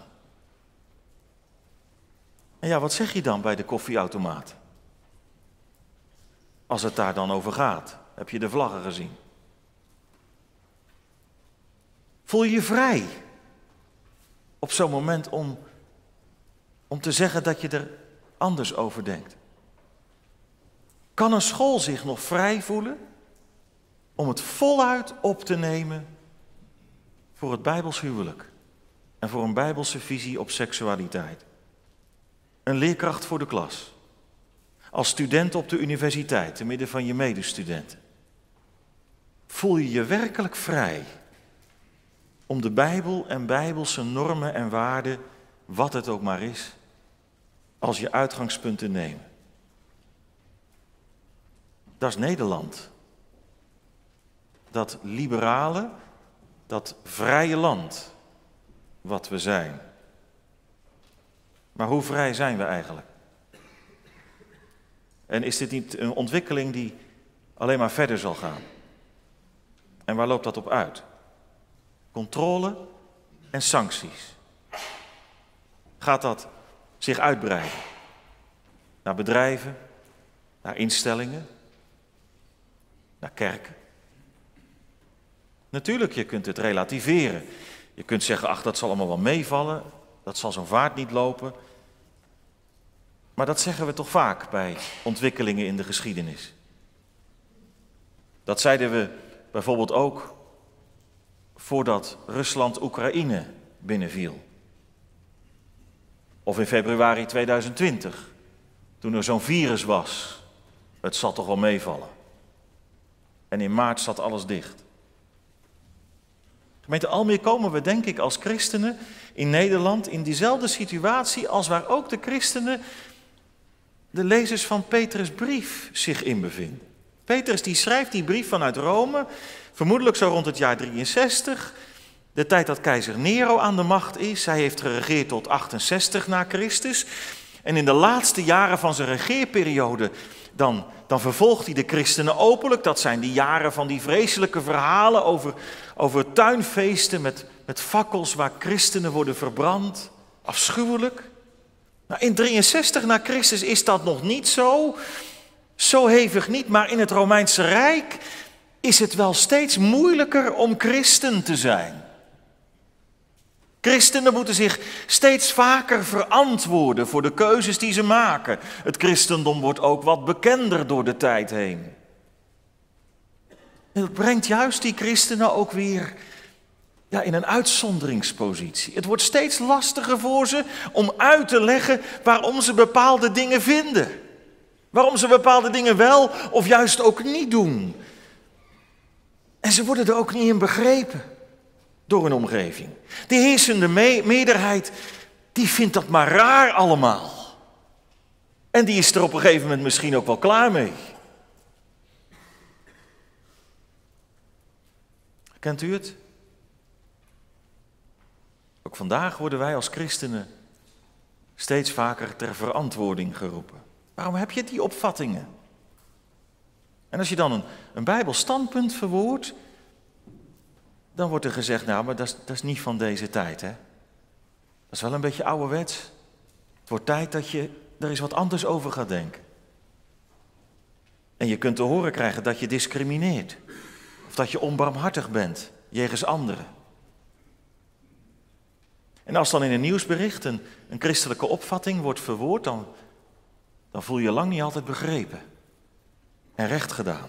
En ja, wat zeg je dan bij de koffieautomaat? Als het daar dan over gaat, heb je de vlaggen gezien? Voel je je vrij op zo'n moment om, om te zeggen dat je er anders over denkt? Kan een school zich nog vrij voelen om het voluit op te nemen voor het Bijbels huwelijk en voor een Bijbelse visie op seksualiteit? Een leerkracht voor de klas, als student op de universiteit, te midden van je medestudenten. Voel je je werkelijk vrij om de Bijbel en Bijbelse normen en waarden, wat het ook maar is, als je uitgangspunt te nemen? Dat is Nederland. Dat liberale, dat vrije land wat we zijn. Maar hoe vrij zijn we eigenlijk? En is dit niet een ontwikkeling die alleen maar verder zal gaan? En waar loopt dat op uit? Controle en sancties. Gaat dat zich uitbreiden? Naar bedrijven, naar instellingen, naar kerken? Natuurlijk, je kunt het relativeren. Je kunt zeggen, ach, dat zal allemaal wel meevallen. Dat zal zo'n vaart niet lopen. Maar dat zeggen we toch vaak bij ontwikkelingen in de geschiedenis. Dat zeiden we bijvoorbeeld ook voordat Rusland Oekraïne binnenviel. Of in februari tweeduizend twintig, toen er zo'n virus was. Het zal toch wel meevallen. En in maart zat alles dicht. Gemeente Almere komen we denk ik als christenen in Nederland in diezelfde situatie als waar ook de christenen, de lezers van Petrus' brief, zich in bevinden. Petrus die schrijft die brief vanuit Rome, vermoedelijk zo rond het jaar drieënzestig, de tijd dat keizer Nero aan de macht is. Hij heeft geregeerd tot achtenzestig na Christus. En in de laatste jaren van zijn regeerperiode, dan, dan vervolgt hij de christenen openlijk. Dat zijn die jaren van die vreselijke verhalen over, over tuinfeesten met, met fakkels waar christenen worden verbrand. Afschuwelijk. Nou, in drieënzestig na Christus is dat nog niet zo, zo hevig niet, maar in het Romeinse Rijk is het wel steeds moeilijker om christen te zijn. Christenen moeten zich steeds vaker verantwoorden voor de keuzes die ze maken. Het christendom wordt ook wat bekender door de tijd heen. En dat brengt juist die christenen ook weer ja, in een uitzonderingspositie. Het wordt steeds lastiger voor ze om uit te leggen waarom ze bepaalde dingen vinden. Waarom ze bepaalde dingen wel of juist ook niet doen. En ze worden er ook niet in begrepen door hun omgeving. De heersende me- meerderheid, die vindt dat maar raar allemaal. En die is er op een gegeven moment misschien ook wel klaar mee. Kent u het? Ook vandaag worden wij als christenen steeds vaker ter verantwoording geroepen. Waarom heb je die opvattingen? En als je dan een, een Bijbels standpunt verwoordt, dan wordt er gezegd, nou, maar dat is, dat is niet van deze tijd, hè? Dat is wel een beetje ouderwets. Het wordt tijd dat je er eens wat anders over gaat denken. En je kunt te horen krijgen dat je discrimineert. Of dat je onbarmhartig bent, jegens anderen. En als dan in een nieuwsbericht een, een christelijke opvatting wordt verwoord, dan, dan voel je je lang niet altijd begrepen. En recht gedaan.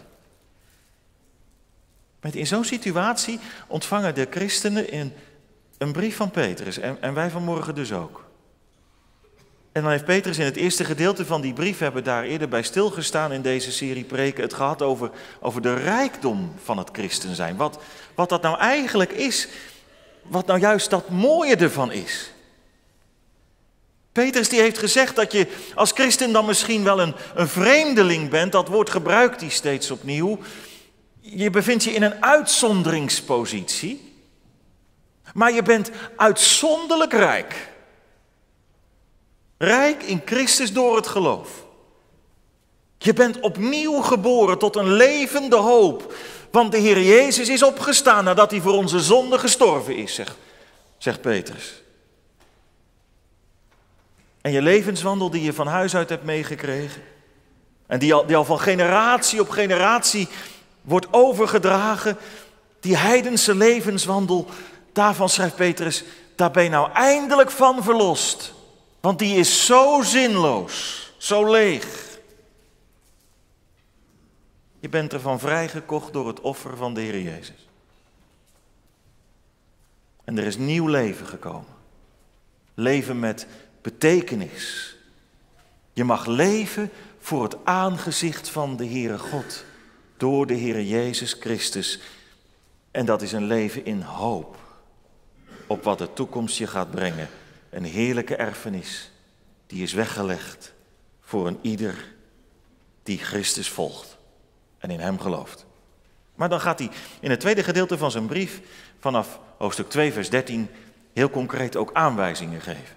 In zo'n situatie ontvangen de christenen een, een brief van Petrus. En, en wij vanmorgen dus ook. En dan heeft Petrus in het eerste gedeelte van die brief, we hebben daar eerder bij stilgestaan in deze serie preken, het gehad over, over de rijkdom van het christen zijn. Wat, wat dat nou eigenlijk is, wat nou juist dat mooie ervan is. Petrus die heeft gezegd dat je als christen dan misschien wel een, een vreemdeling bent. Dat woord gebruikt hij steeds opnieuw. Je bevindt je in een uitzonderingspositie. Maar je bent uitzonderlijk rijk. Rijk in Christus door het geloof. Je bent opnieuw geboren tot een levende hoop. Want de Heer Jezus is opgestaan nadat hij voor onze zonde gestorven is, zegt, zegt Petrus. En je levenswandel die je van huis uit hebt meegekregen, en die al, die al van generatie op generatie wordt overgedragen, die heidense levenswandel, daarvan schrijft Petrus, daar ben je nou eindelijk van verlost. Want die is zo zinloos, zo leeg. Je bent ervan vrijgekocht door het offer van de Heer Jezus. En er is nieuw leven gekomen. Leven met betekenis. Je mag leven voor het aangezicht van de Heere God. Door de Heere Jezus Christus. En dat is een leven in hoop. Op wat de toekomst je gaat brengen. Een heerlijke erfenis. Die is weggelegd voor een ieder die Christus volgt. En in hem gelooft. Maar dan gaat hij in het tweede gedeelte van zijn brief, vanaf hoofdstuk twee, vers dertien, heel concreet ook aanwijzingen geven.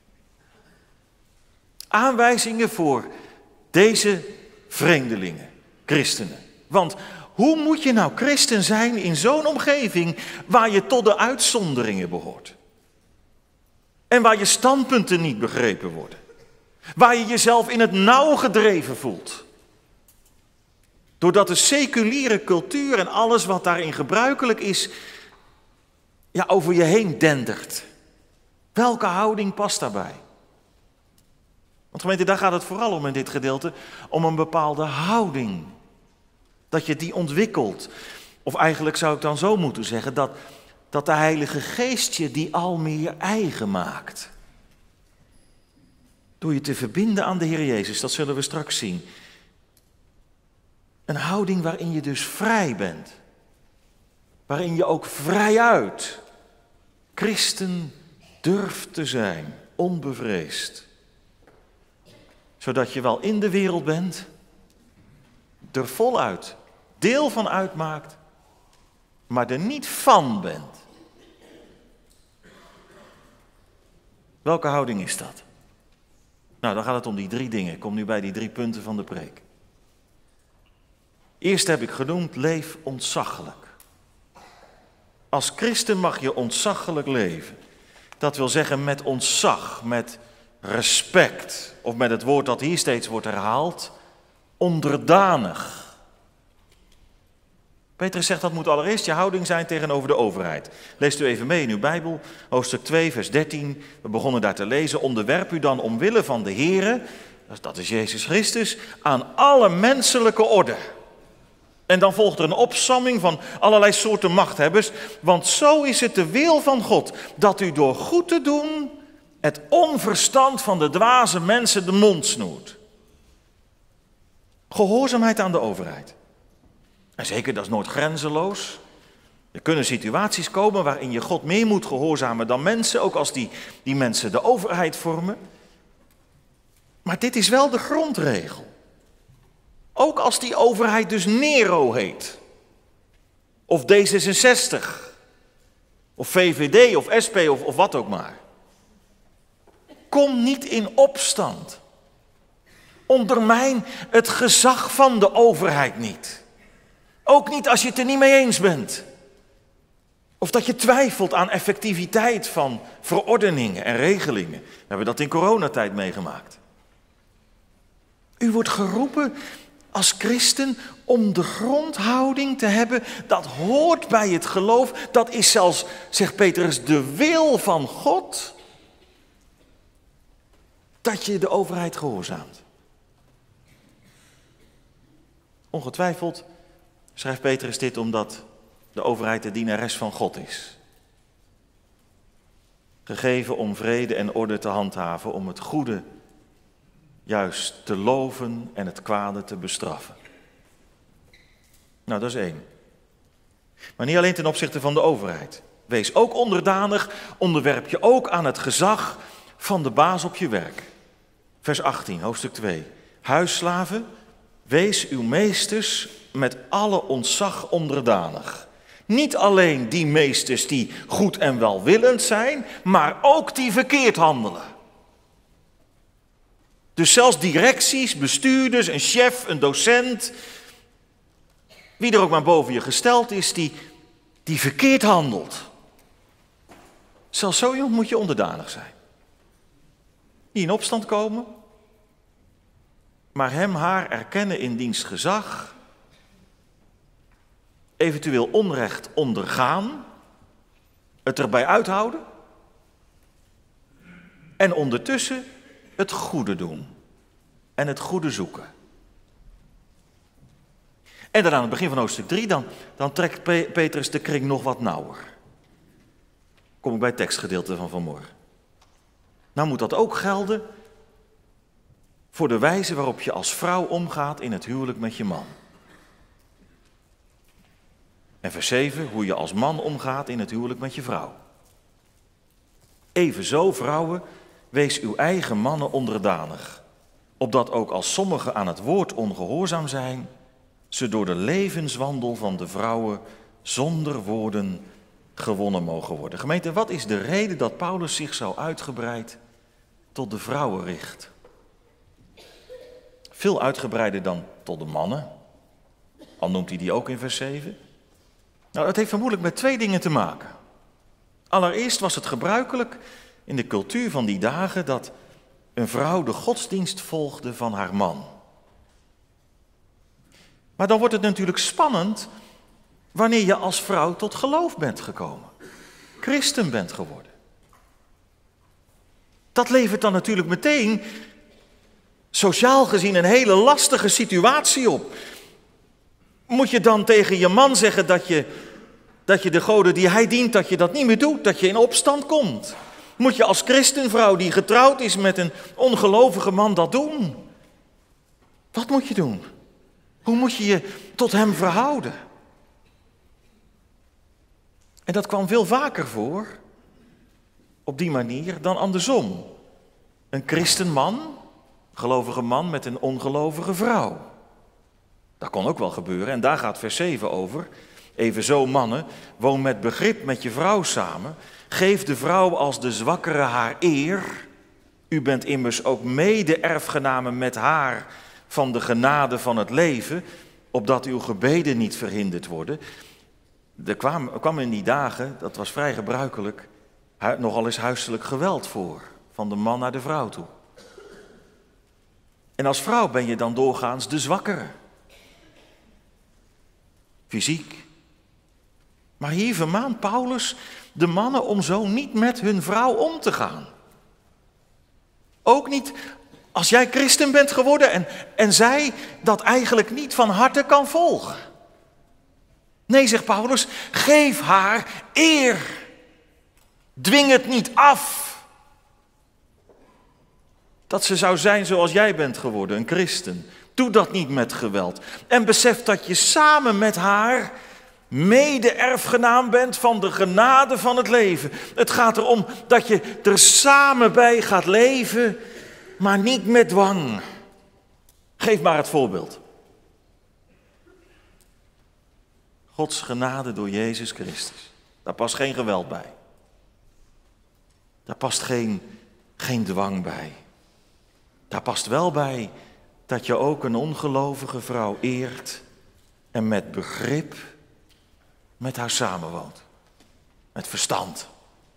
Aanwijzingen voor deze vreemdelingen, christenen. Want hoe moet je nou christen zijn in zo'n omgeving waar je tot de uitzonderingen behoort? En waar je standpunten niet begrepen worden? Waar je jezelf in het nauw gedreven voelt? Doordat de seculiere cultuur en alles wat daarin gebruikelijk is, ja, over je heen dendert. Welke houding past daarbij? Want gemeente, daar gaat het vooral om in dit gedeelte, om een bepaalde houding. Dat je die ontwikkelt. Of eigenlijk zou ik dan zo moeten zeggen, dat, dat de Heilige Geest je die al meer eigen maakt. Door je te verbinden aan de Heer Jezus, dat zullen we straks zien. Een houding waarin je dus vrij bent. Waarin je ook vrijuit christen durft te zijn, onbevreesd. Zodat je wel in de wereld bent, er voluit deel van uitmaakt, maar er niet van bent. Welke houding is dat? Nou, dan gaat het om die drie dingen. Ik kom nu bij die drie punten van de preek. Eerst heb ik genoemd, leef ontzaggelijk. Als christen mag je ontzaggelijk leven. Dat wil zeggen met ontzag, met respect. Of met het woord dat hier steeds wordt herhaald, onderdanig. Petrus zegt dat moet allereerst je houding zijn tegenover de overheid. Leest u even mee in uw Bijbel, hoofdstuk twee, vers dertien. We begonnen daar te lezen. Onderwerp u dan omwille van de Here, dat is Jezus Christus, aan alle menselijke orde. En dan volgt er een opsomming van allerlei soorten machthebbers. Want zo is het de wil van God, dat u door goed te doen het onverstand van de dwaze mensen de mond snoert. Gehoorzaamheid aan de overheid. En zeker, dat is nooit grenzeloos. Er kunnen situaties komen waarin je God meer moet gehoorzamen dan mensen, ook als die, die mensen de overheid vormen. Maar dit is wel de grondregel. Ook als die overheid dus Nero heet. Of D zesenzestig. Of V V D of S P of, of wat ook maar. Kom niet in opstand. Ondermijn het gezag van de overheid niet. Ook niet als je het er niet mee eens bent. Of dat je twijfelt aan effectiviteit van verordeningen en regelingen. We hebben dat in coronatijd meegemaakt. U wordt geroepen als christen om de grondhouding te hebben. Dat hoort bij het geloof. Dat is zelfs, zegt Petrus, de wil van God. Dat je de overheid gehoorzaamt. Ongetwijfeld schrijft Petrus dit omdat de overheid de dienares van God is. Gegeven om vrede en orde te handhaven, om het goede juist te loven en het kwade te bestraffen. Nou, dat is één. Maar niet alleen ten opzichte van de overheid. Wees ook onderdanig, onderwerp je ook aan het gezag van de baas op je werk. Vers achttien, hoofdstuk twee. Huisslaven, wees uw meesters met alle ontzag onderdanig. Niet alleen die meesters die goed en welwillend zijn, maar ook die verkeerd handelen. Dus zelfs directies, bestuurders, een chef, een docent. Wie er ook maar boven je gesteld is, die, die verkeerd handelt. Zelfs zo iemand moet je onderdanig zijn. Niet in opstand komen, maar hem, haar erkennen in diens gezag. Eventueel onrecht ondergaan, het erbij uithouden. En ondertussen het goede doen en het goede zoeken. En dan aan het begin van hoofdstuk drie, dan, dan trekt Petrus de kring nog wat nauwer. Kom ik bij het tekstgedeelte van vanmorgen. Nou moet dat ook gelden voor de wijze waarop je als vrouw omgaat in het huwelijk met je man. En vers zeven, hoe je als man omgaat in het huwelijk met je vrouw. Evenzo, vrouwen, wees uw eigen mannen onderdanig, opdat ook als sommigen aan het woord ongehoorzaam zijn, ze door de levenswandel van de vrouwen zonder woorden gewonnen mogen worden. Gemeente, wat is de reden dat Paulus zich zo uitgebreid tot de vrouwen richt? Veel uitgebreider dan tot de mannen, al noemt hij die ook in vers zeven. Nou, dat heeft vermoedelijk met twee dingen te maken. Allereerst was het gebruikelijk in de cultuur van die dagen dat een vrouw de godsdienst volgde van haar man. Maar dan wordt het natuurlijk spannend wanneer je als vrouw tot geloof bent gekomen. Christen bent geworden. Dat levert dan natuurlijk meteen, sociaal gezien, een hele lastige situatie op. Moet je dan tegen je man zeggen dat je, dat je de goden die hij dient, dat je dat niet meer doet, dat je in opstand komt? Moet je als christenvrouw die getrouwd is met een ongelovige man dat doen? Wat moet je doen? Hoe moet je je tot hem verhouden? En dat kwam veel vaker voor, op die manier, dan andersom. Een christenman, een gelovige man met een ongelovige vrouw. Dat kon ook wel gebeuren en daar gaat vers zeven over. Evenzo mannen, woon met begrip met je vrouw samen. Geef de vrouw als de zwakkere haar eer. U bent immers ook mede-erfgenamen met haar van de genade van het leven, opdat uw gebeden niet verhinderd worden. Er kwam, er kwam in die dagen, dat was vrij gebruikelijk, nogal eens huiselijk geweld voor, van de man naar de vrouw toe. En als vrouw ben je dan doorgaans de zwakkere. Fysiek. Maar hier vermaant Paulus de mannen om zo niet met hun vrouw om te gaan. Ook niet als jij christen bent geworden en, en zij dat eigenlijk niet van harte kan volgen. Nee, zegt Paulus, geef haar eer. Dwing het niet af. Dat ze zou zijn zoals jij bent geworden, een christen. Doe dat niet met geweld. En besef dat je samen met haar mede-erfgenaam bent van de genade van het leven. Het gaat erom dat je er samen bij gaat leven, maar niet met dwang. Geef maar het voorbeeld. Gods genade door Jezus Christus. Daar past geen geweld bij. Daar past geen, geen dwang bij. Daar past wel bij dat je ook een ongelovige vrouw eert en met begrip met haar samenwoont. Met verstand.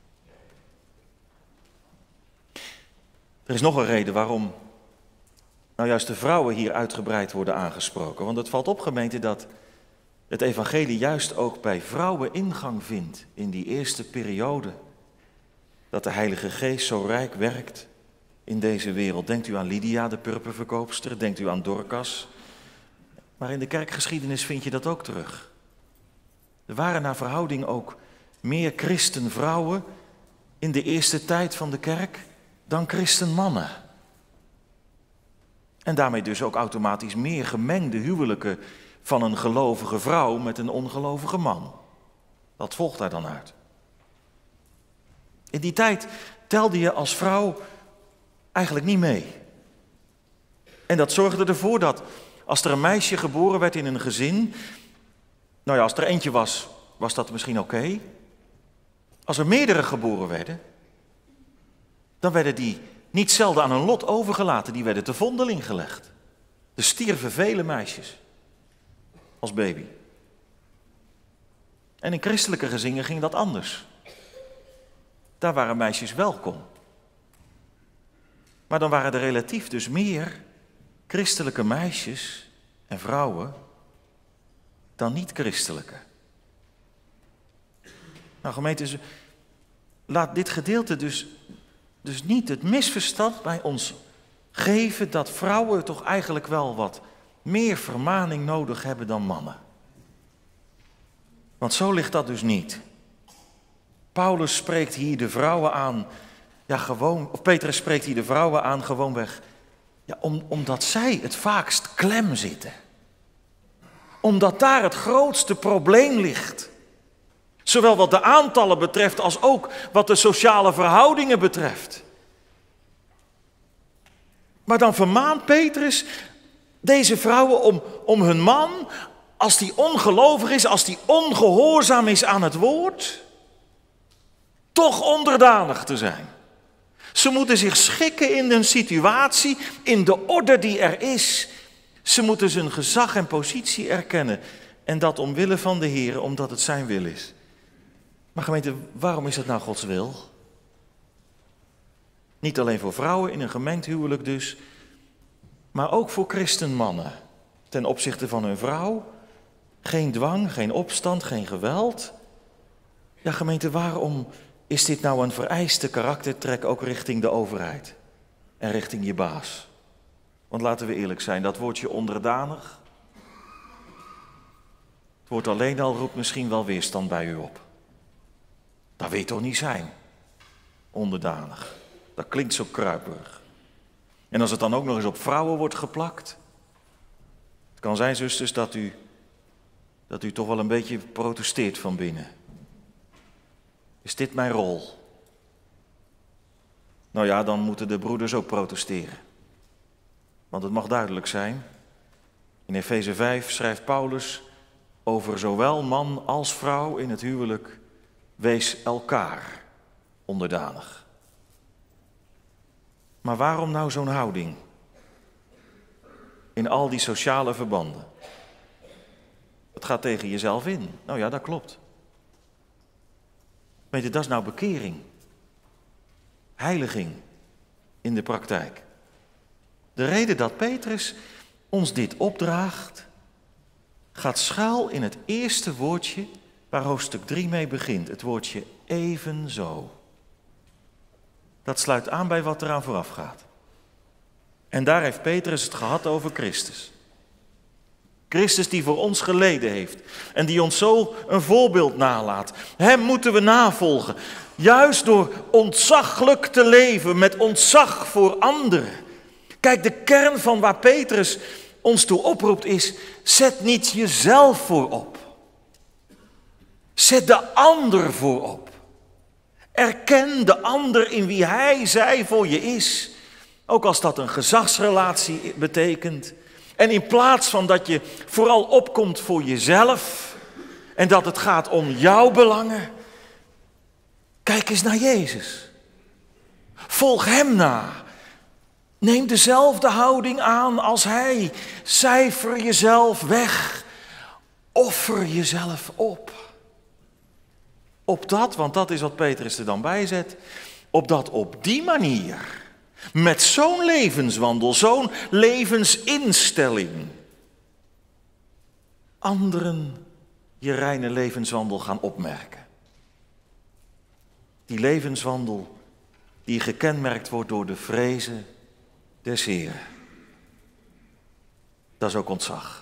Er is nog een reden waarom nou juist de vrouwen hier uitgebreid worden aangesproken. Want het valt op, gemeente, dat het evangelie juist ook bij vrouwen ingang vindt in die eerste periode. Dat de Heilige Geest zo rijk werkt in deze wereld. Denkt u aan Lydia, de purperverkoopster, denkt u aan Dorcas. Maar in de kerkgeschiedenis vind je dat ook terug. Er waren naar verhouding ook meer christenvrouwen in de eerste tijd van de kerk dan christenmannen. En daarmee dus ook automatisch meer gemengde huwelijken van een gelovige vrouw met een ongelovige man. Dat volgt daar dan uit. In die tijd telde je als vrouw eigenlijk niet mee. En dat zorgde ervoor dat als er een meisje geboren werd in een gezin, nou ja, als er eentje was, was dat misschien oké. Okay. Als er meerdere geboren werden, dan werden die niet zelden aan hun lot overgelaten. Die werden te vondeling gelegd. Er stierven vele meisjes als baby. En in christelijke gezinnen ging dat anders. Daar waren meisjes welkom. Maar dan waren er relatief dus meer christelijke meisjes en vrouwen dan niet-christelijke. Nou gemeente, laat dit gedeelte dus, dus niet het misverstand bij ons geven dat vrouwen toch eigenlijk wel wat meer vermaning nodig hebben dan mannen. Want zo ligt dat dus niet. Paulus spreekt hier de vrouwen aan, ja gewoon, of Petrus spreekt hier de vrouwen aan gewoonweg, ja, om, omdat zij het vaakst klem zitten. Omdat daar het grootste probleem ligt. Zowel wat de aantallen betreft als ook wat de sociale verhoudingen betreft. Maar dan vermaant Petrus deze vrouwen om, om hun man, als die ongelovig is, als die ongehoorzaam is aan het woord, toch onderdanig te zijn. Ze moeten zich schikken in hun situatie, in de orde die er is. Ze moeten zijn gezag en positie erkennen. En dat omwille van de Heer, omdat het zijn wil is. Maar gemeente, waarom is dat nou Gods wil? Niet alleen voor vrouwen in een gemengd huwelijk dus, maar ook voor christenmannen. Ten opzichte van hun vrouw, geen dwang, geen opstand, geen geweld. Ja gemeente, waarom is dit nou een vereiste karaktertrek ook richting de overheid en richting je baas? Want laten we eerlijk zijn, dat woordje onderdanig, het woord alleen al roept misschien wel weerstand bij u op. Dat weet toch niet zijn, onderdanig. Dat klinkt zo kruiperig. En als het dan ook nog eens op vrouwen wordt geplakt. Het kan zijn, zusters, dat u, dat u toch wel een beetje protesteert van binnen. Is dit mijn rol? Nou ja, dan moeten de broeders ook protesteren. Want het mag duidelijk zijn. In Efeze vijf schrijft Paulus over zowel man als vrouw in het huwelijk. Wees elkaar onderdanig. Maar waarom nou zo'n houding? In al die sociale verbanden. Het gaat tegen jezelf in. Nou ja, dat klopt. Weet je, dat is nou bekering. Heiliging in de praktijk. De reden dat Petrus ons dit opdraagt, gaat schuil in het eerste woordje waar hoofdstuk drie mee begint. Het woordje evenzo. Dat sluit aan bij wat eraan vooraf gaat. En daar heeft Petrus het gehad over Christus. Christus die voor ons geleden heeft en die ons zo een voorbeeld nalaat. Hem moeten we navolgen, juist door ontzaglijk te leven met ontzag voor anderen. Kijk, de kern van waar Petrus ons toe oproept is, zet niet jezelf voorop. Zet de ander voorop. Erken de ander in wie hij, zij voor je is. Ook als dat een gezagsrelatie betekent. En in plaats van dat je vooral opkomt voor jezelf en dat het gaat om jouw belangen, kijk eens naar Jezus. Volg hem na. Neem dezelfde houding aan als hij. Cijfer jezelf weg. Offer jezelf op. Opdat, want dat is wat Petrus er dan bij zet, opdat op die manier, met zo'n levenswandel, zo'n levensinstelling, anderen je reine levenswandel gaan opmerken. Die levenswandel die gekenmerkt wordt door de vrezen des Heeren. Dat is ook ontzag.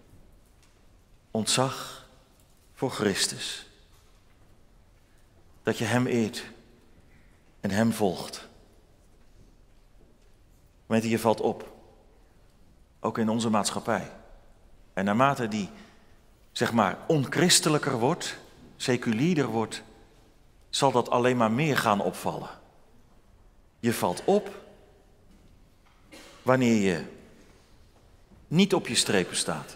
Ontzag voor Christus. Dat je hem eert en hem volgt. Weet je, je valt op. Ook in onze maatschappij. En naarmate die, zeg maar, onchristelijker wordt, seculierder wordt, zal dat alleen maar meer gaan opvallen. Je valt op wanneer je niet op je strepen staat.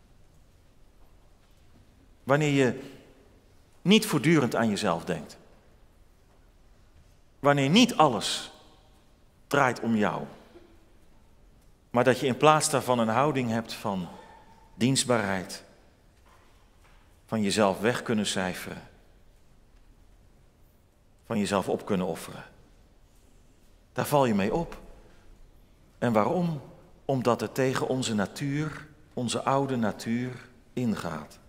Wanneer je niet voortdurend aan jezelf denkt. Wanneer niet alles draait om jou. Maar dat je in plaats daarvan een houding hebt van dienstbaarheid. van jezelf weg kunnen cijferen. Van jezelf op kunnen offeren. Daar val je mee op. En waarom? Omdat het tegen onze natuur, onze oude natuur, ingaat.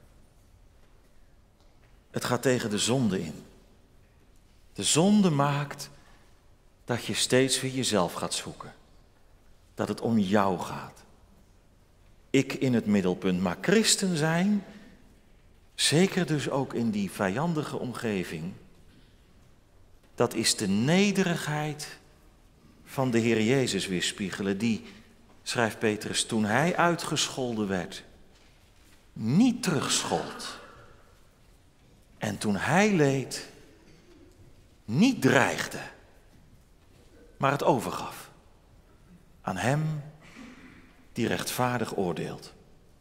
Het gaat tegen de zonde in. De zonde maakt dat je steeds weer jezelf gaat zoeken. Dat het om jou gaat. Ik in het middelpunt, maar christen zijn, zeker dus ook in die vijandige omgeving, dat is de nederigheid van de Heer Jezus weerspiegelen, die, schrijft Petrus, toen hij uitgescholden werd, niet terugschold. En toen hij leed, niet dreigde, maar het overgaf aan hem die rechtvaardig oordeelt.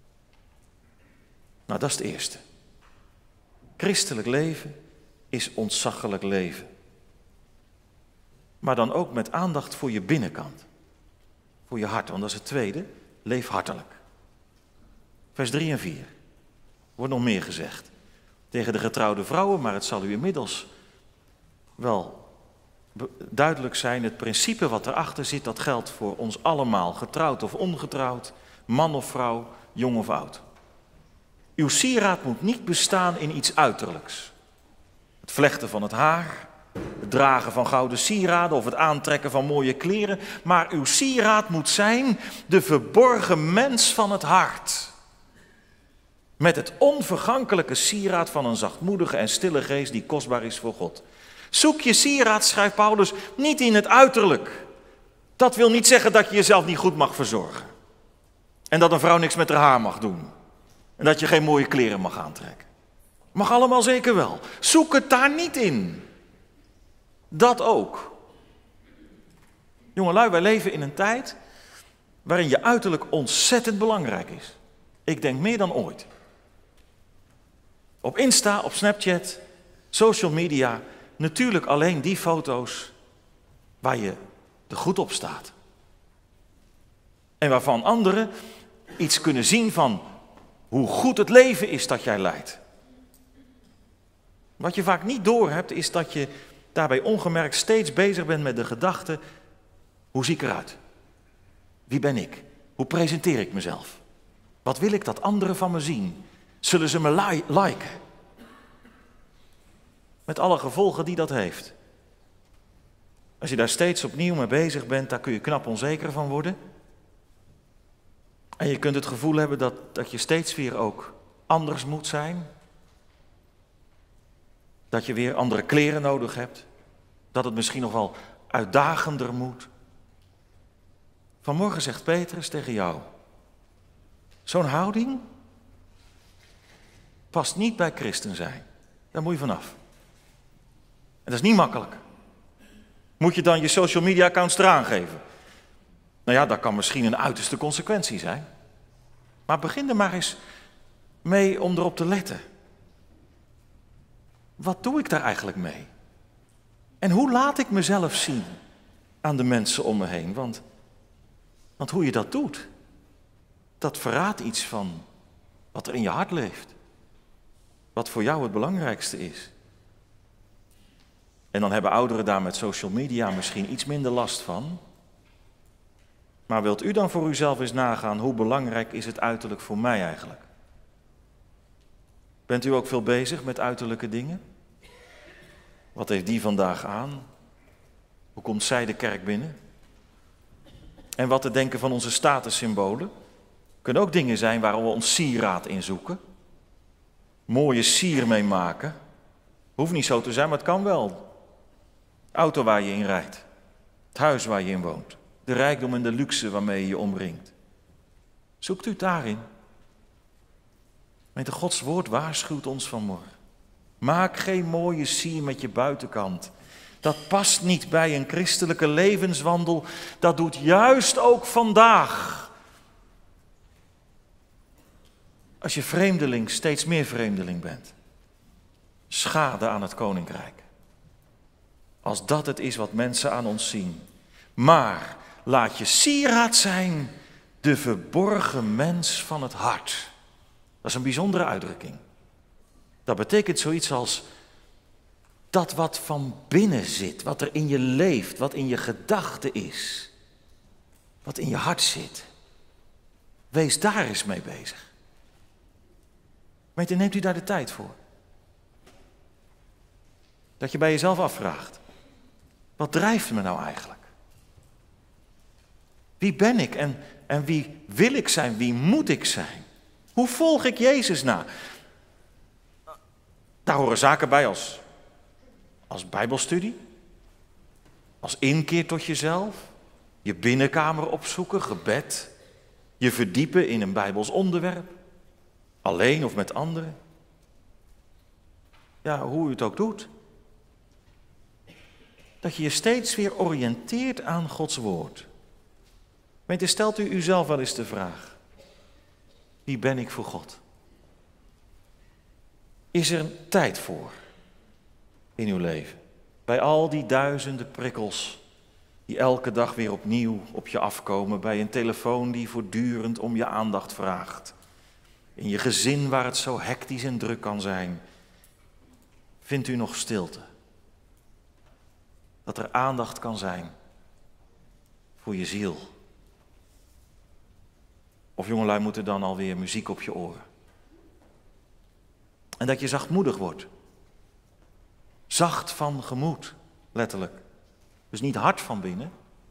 Nou, dat is het eerste. Christelijk leven is ontzaglijk leven. Maar dan ook met aandacht voor je binnenkant. Voor je hart, want dat is het tweede. Leef hartelijk. Vers drie en vier. Wordt nog meer gezegd. Tegen de getrouwde vrouwen, maar het zal u inmiddels wel duidelijk zijn. Het principe wat erachter zit, dat geldt voor ons allemaal. Getrouwd of ongetrouwd, man of vrouw, jong of oud. Uw sieraad moet niet bestaan in iets uiterlijks. Het vlechten van het haar, het dragen van gouden sieraden of het aantrekken van mooie kleren. Maar uw sieraad moet zijn de verborgen mens van het hart. Met het onvergankelijke sieraad van een zachtmoedige en stille geest die kostbaar is voor God. Zoek je sieraad, schrijft Paulus, niet in het uiterlijk. Dat wil niet zeggen dat je jezelf niet goed mag verzorgen. En dat een vrouw niks met haar haar mag doen. En dat je geen mooie kleren mag aantrekken. Mag allemaal zeker wel. Zoek het daar niet in. Dat ook. Jongelui, wij leven in een tijd waarin je uiterlijk ontzettend belangrijk is. Ik denk meer dan ooit. Op Insta, op Snapchat, social media, natuurlijk alleen die foto's waar je er goed op staat. En waarvan anderen iets kunnen zien van hoe goed het leven is dat jij leidt. Wat je vaak niet doorhebt is dat je daarbij ongemerkt steeds bezig bent met de gedachte, hoe zie ik eruit? Wie ben ik? Hoe presenteer ik mezelf? Wat wil ik dat anderen van me zien? Zullen ze me li- liken? Met alle gevolgen die dat heeft. Als je daar steeds opnieuw mee bezig bent, daar kun je knap onzeker van worden. En je kunt het gevoel hebben dat, dat je steeds weer ook anders moet zijn. Dat je weer andere kleren nodig hebt. Dat het misschien nog wel uitdagender moet. Vanmorgen zegt Petrus tegen jou, zo'n houding past niet bij christen zijn. Daar moet je vanaf. En dat is niet makkelijk. Moet je dan je social media accounts eraan geven? Nou ja, dat kan misschien een uiterste consequentie zijn. Maar begin er maar eens mee om erop te letten. Wat doe ik daar eigenlijk mee? En hoe laat ik mezelf zien aan de mensen om me heen? Want, want hoe je dat doet, dat verraadt iets van wat er in je hart leeft. Wat voor jou het belangrijkste is. En dan hebben ouderen daar met social media misschien iets minder last van. Maar wilt u dan voor uzelf eens nagaan, hoe belangrijk is het uiterlijk voor mij eigenlijk? Bent u ook veel bezig met uiterlijke dingen? Wat heeft die vandaag aan? Hoe komt zij de kerk binnen? En wat te denken van onze statussymbolen? Kunnen ook dingen zijn waar we ons sieraad in zoeken. Mooie sier mee maken. Hoeft niet zo te zijn, maar het kan wel. De auto waar je in rijdt. Het huis waar je in woont. De rijkdom en de luxe waarmee je je omringt. Zoekt u het daarin? Gemeente, Gods woord waarschuwt ons vanmorgen. Maak geen mooie sier met je buitenkant. Dat past niet bij een christelijke levenswandel. Dat doet juist ook vandaag. Als je vreemdeling, steeds meer vreemdeling bent. Schade aan het koninkrijk. Als dat het is wat mensen aan ons zien. Maar laat je sieraad zijn de verborgen mens van het hart. Dat is een bijzondere uitdrukking. Dat betekent zoiets als dat wat van binnen zit, wat er in je leeft, wat in je gedachten is, wat in je hart zit. Wees daar eens mee bezig. Weet je, neemt u daar de tijd voor? Dat je bij jezelf afvraagt, wat drijft me nou eigenlijk? Wie ben ik en, en wie wil ik zijn, wie moet ik zijn? Hoe volg ik Jezus na? Daar horen zaken bij als, als bijbelstudie, als inkeer tot jezelf, je binnenkamer opzoeken, gebed, je verdiepen in een bijbels onderwerp, alleen of met anderen. Ja, hoe u het ook doet. Dat je je steeds weer oriënteert aan Gods woord. Weet je, stelt u uzelf wel eens de vraag, wie ben ik voor God? Is er een tijd voor in uw leven? Bij al die duizenden prikkels die elke dag weer opnieuw op je afkomen. Bij een telefoon die voortdurend om je aandacht vraagt. In je gezin waar het zo hectisch en druk kan zijn. Vindt u nog stilte? Dat er aandacht kan zijn voor je ziel. Of jongelui moeten dan alweer muziek op je oren. En dat je zachtmoedig wordt. Zacht van gemoed, letterlijk. Dus niet hard van binnen.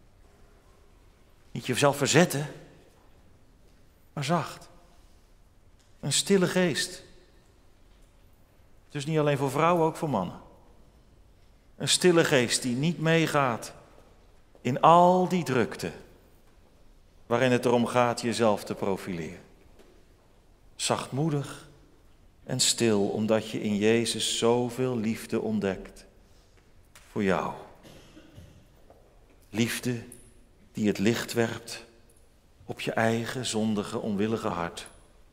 Niet jezelf verzetten, maar zacht. Een stille geest. Dus niet alleen voor vrouwen, ook voor mannen. Een stille geest die niet meegaat in al die drukte waarin het erom gaat jezelf te profileren. Zachtmoedig en stil, omdat je in Jezus zoveel liefde ontdekt voor jou. Liefde die het licht werpt op je eigen zondige, onwillige hart.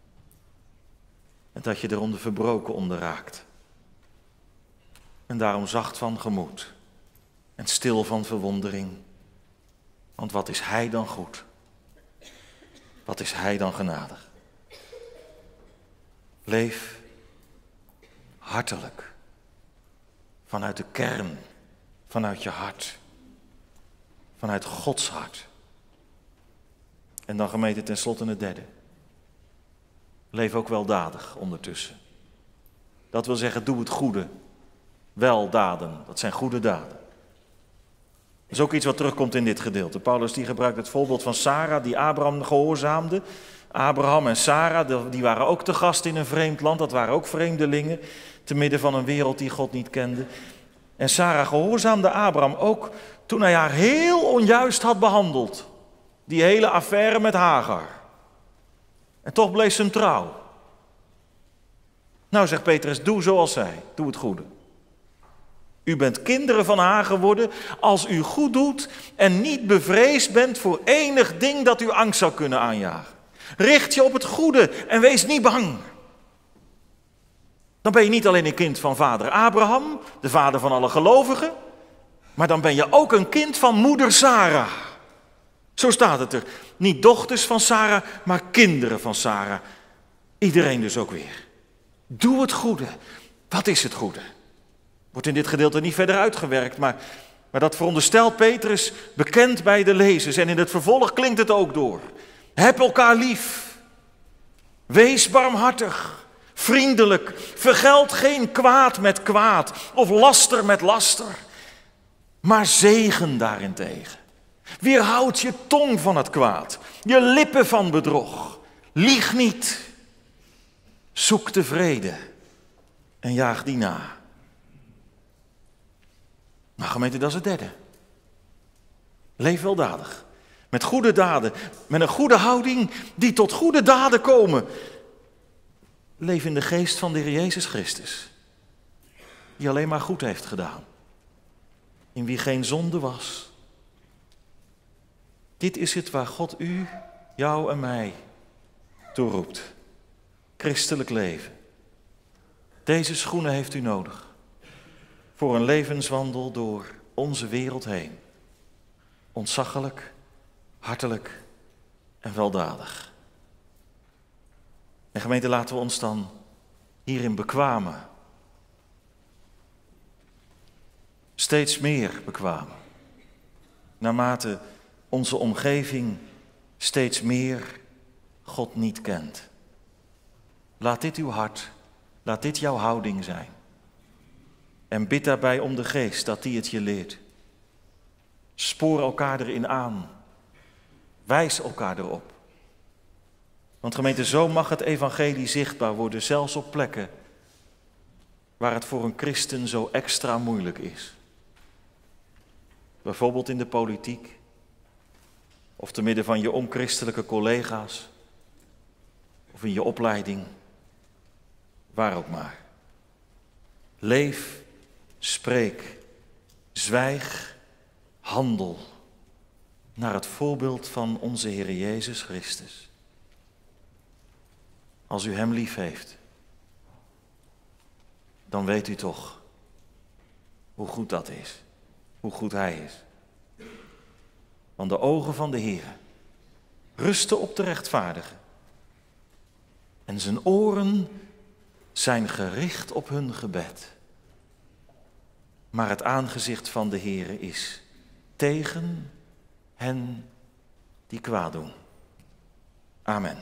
En dat je er onder verbroken onder raakt. En daarom zacht van gemoed en stil van verwondering. Want wat is Hij dan goed? Wat is Hij dan genadig? Leef hartelijk, vanuit de kern, vanuit je hart, vanuit Gods hart. En dan gemeente tenslotte het derde. Leef ook weldadig ondertussen. Dat wil zeggen, doe het goede. Weldaden, dat zijn goede daden. Dat is ook iets wat terugkomt in dit gedeelte. Paulus die gebruikt het voorbeeld van Sarah, die Abraham gehoorzaamde. Abraham en Sarah, die waren ook te gast in een vreemd land. Dat waren ook vreemdelingen, te midden van een wereld die God niet kende. En Sarah gehoorzaamde Abraham ook toen hij haar heel onjuist had behandeld. Die hele affaire met Hagar. En toch bleef ze hem trouw. Nou, zegt Petrus, doe zoals zij. Doe het goede. U bent kinderen van haar geworden als u goed doet en niet bevreesd bent voor enig ding dat u angst zou kunnen aanjagen. Richt je op het goede en wees niet bang. Dan ben je niet alleen een kind van vader Abraham, de vader van alle gelovigen, maar dan ben je ook een kind van moeder Sarah. Zo staat het er. Niet dochters van Sarah, maar kinderen van Sarah. Iedereen dus ook weer. Doe het goede. Wat is het goede? Wordt in dit gedeelte niet verder uitgewerkt, maar, maar dat veronderstelt Petrus bekend bij de lezers. En in het vervolg klinkt het ook door. Heb elkaar lief. Wees barmhartig. Vriendelijk. Vergeld geen kwaad met kwaad of laster met laster. Maar zegen daarentegen. Weerhoud je tong van het kwaad. Je lippen van bedrog. Lieg niet. Zoek de vrede. En jaag die na. Nou gemeente, dat is het derde. Leef weldadig. Met goede daden. Met een goede houding die tot goede daden komen. Leef in de geest van de Heer Jezus Christus. Die alleen maar goed heeft gedaan. In wie geen zonde was. Dit is het waar God u, jou en mij toe roept. Christelijk leven. Deze schoenen heeft u nodig. Voor een levenswandel door onze wereld heen. Ontzaggelijk, hartelijk en weldadig. En gemeente, laten we ons dan hierin bekwamen. steeds meer bekwamen. Naarmate onze omgeving steeds meer God niet kent. Laat dit uw hart, laat dit jouw houding zijn. En bid daarbij om de Geest, dat die het je leert. Spoor elkaar erin aan. Wijs elkaar erop. Want gemeente, zo mag het evangelie zichtbaar worden, zelfs op plekken waar het voor een christen zo extra moeilijk is. Bijvoorbeeld in de politiek, of te midden van je onchristelijke collega's, of in je opleiding, waar ook maar. Leef, spreek, zwijg, handel naar het voorbeeld van onze Heer Jezus Christus. Als u hem lief heeft, dan weet u toch hoe goed dat is, hoe goed hij is. Want de ogen van de Heer rusten op de rechtvaardigen en zijn oren zijn gericht op hun gebed. Maar het aangezicht van de Heer is tegen hen die kwaad doen. Amen.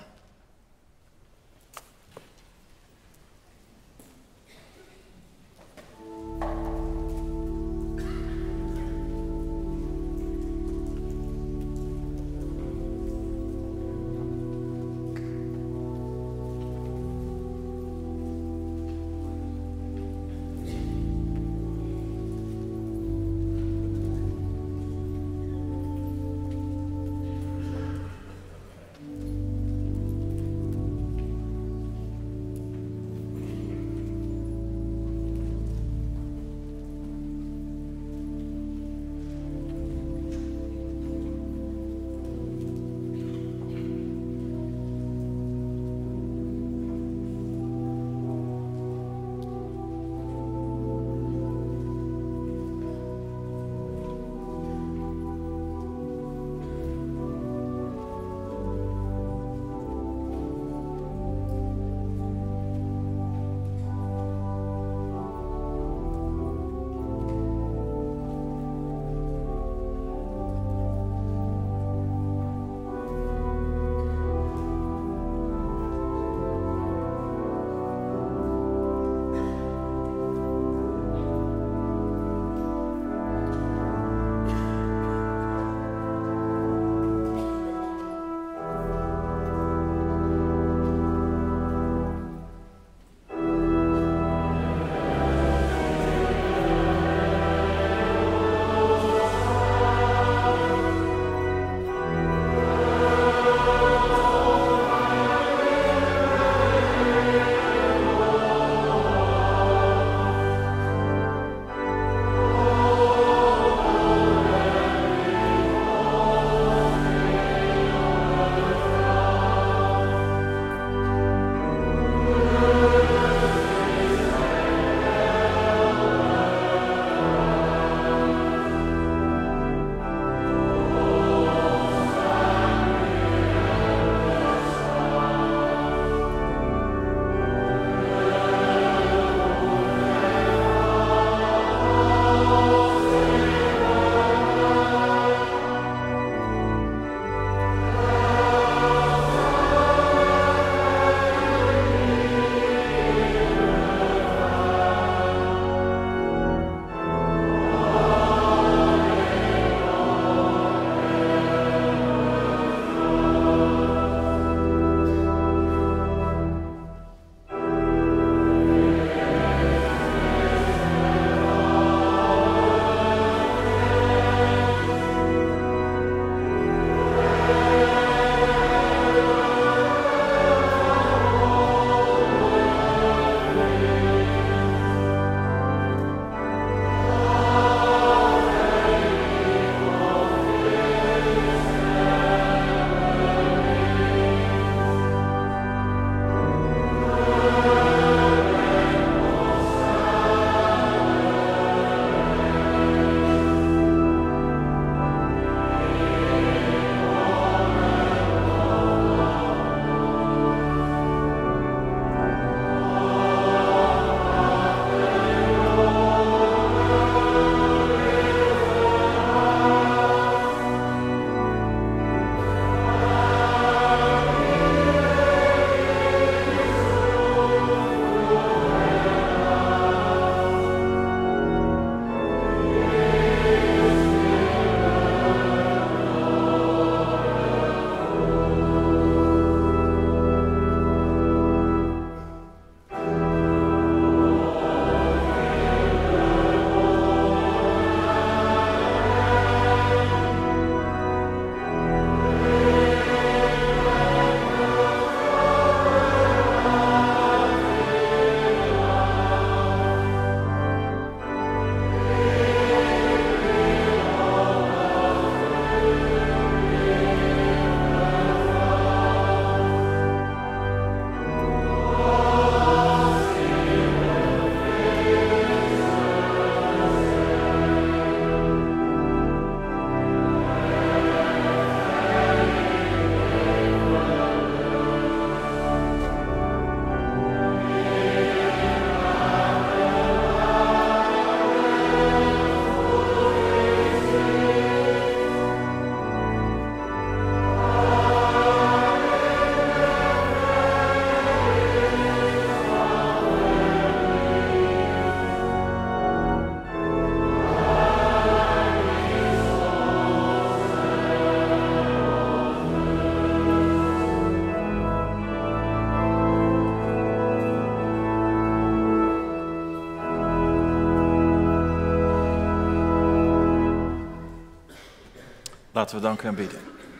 Laten we danken en bidden.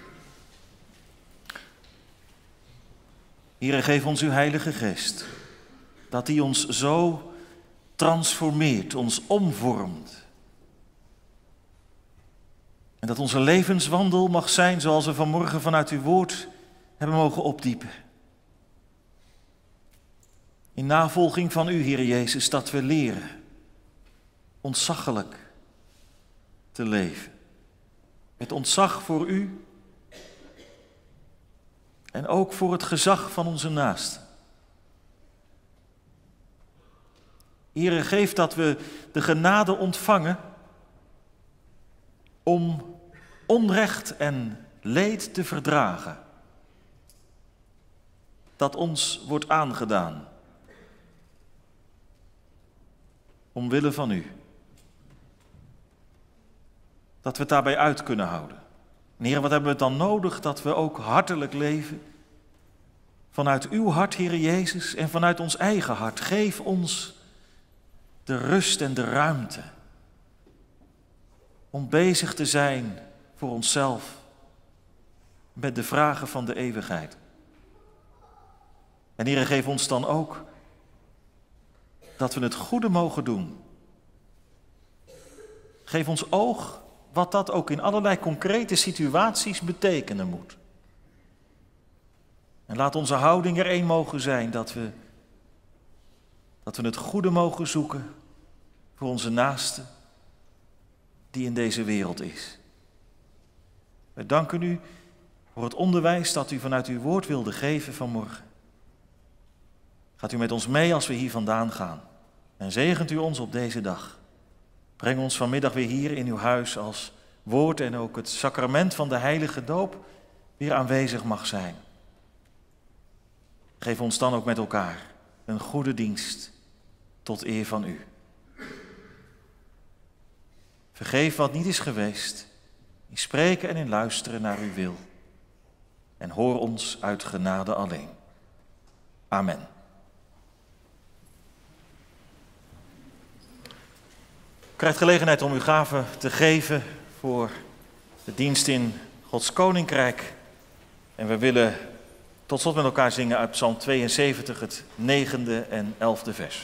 Heere, geef ons uw Heilige Geest, dat die ons zo transformeert, ons omvormt. En dat onze levenswandel mag zijn zoals we vanmorgen vanuit uw woord hebben mogen opdiepen. In navolging van u, Heere Jezus, dat we leren ontzaggelijk te leven. Met ontzag voor u en ook voor het gezag van onze naasten. Heere, geef dat we de genade ontvangen om onrecht en leed te verdragen, dat ons wordt aangedaan, omwille van u. Dat we het daarbij uit kunnen houden. En Heer, wat hebben we dan nodig dat we ook hartelijk leven? Vanuit uw hart, Heer Jezus, en vanuit ons eigen hart. Geef ons de rust en de ruimte om bezig te zijn voor onszelf met de vragen van de eeuwigheid. En Heer, geef ons dan ook dat we het goede mogen doen. Geef ons oog wat dat ook in allerlei concrete situaties betekenen moet. En laat onze houding er één mogen zijn dat we, dat we het goede mogen zoeken voor onze naaste die in deze wereld is. Wij danken u voor het onderwijs dat u vanuit uw woord wilde geven vanmorgen. Gaat u met ons mee als we hier vandaan gaan en zegent u ons op deze dag. Breng ons vanmiddag weer hier in uw huis als woord en ook het sacrament van de heilige doop weer aanwezig mag zijn. Geef ons dan ook met elkaar een goede dienst tot eer van u. Vergeef wat niet is geweest, in spreken en in luisteren naar uw wil. En hoor ons uit genade alleen. Amen. U krijgt gelegenheid om uw gaven te geven voor de dienst in Gods Koninkrijk. En we willen tot slot met elkaar zingen uit Psalm tweeënzeventig, het negende en elfde vers.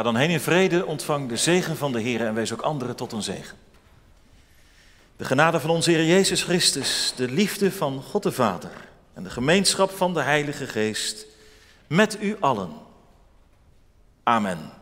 dan heen in vrede, ontvang de zegen van de Heer en wees ook anderen tot een zegen. De genade van onze Heer Jezus Christus, de liefde van God de Vader en de gemeenschap van de Heilige Geest met u allen. Amen.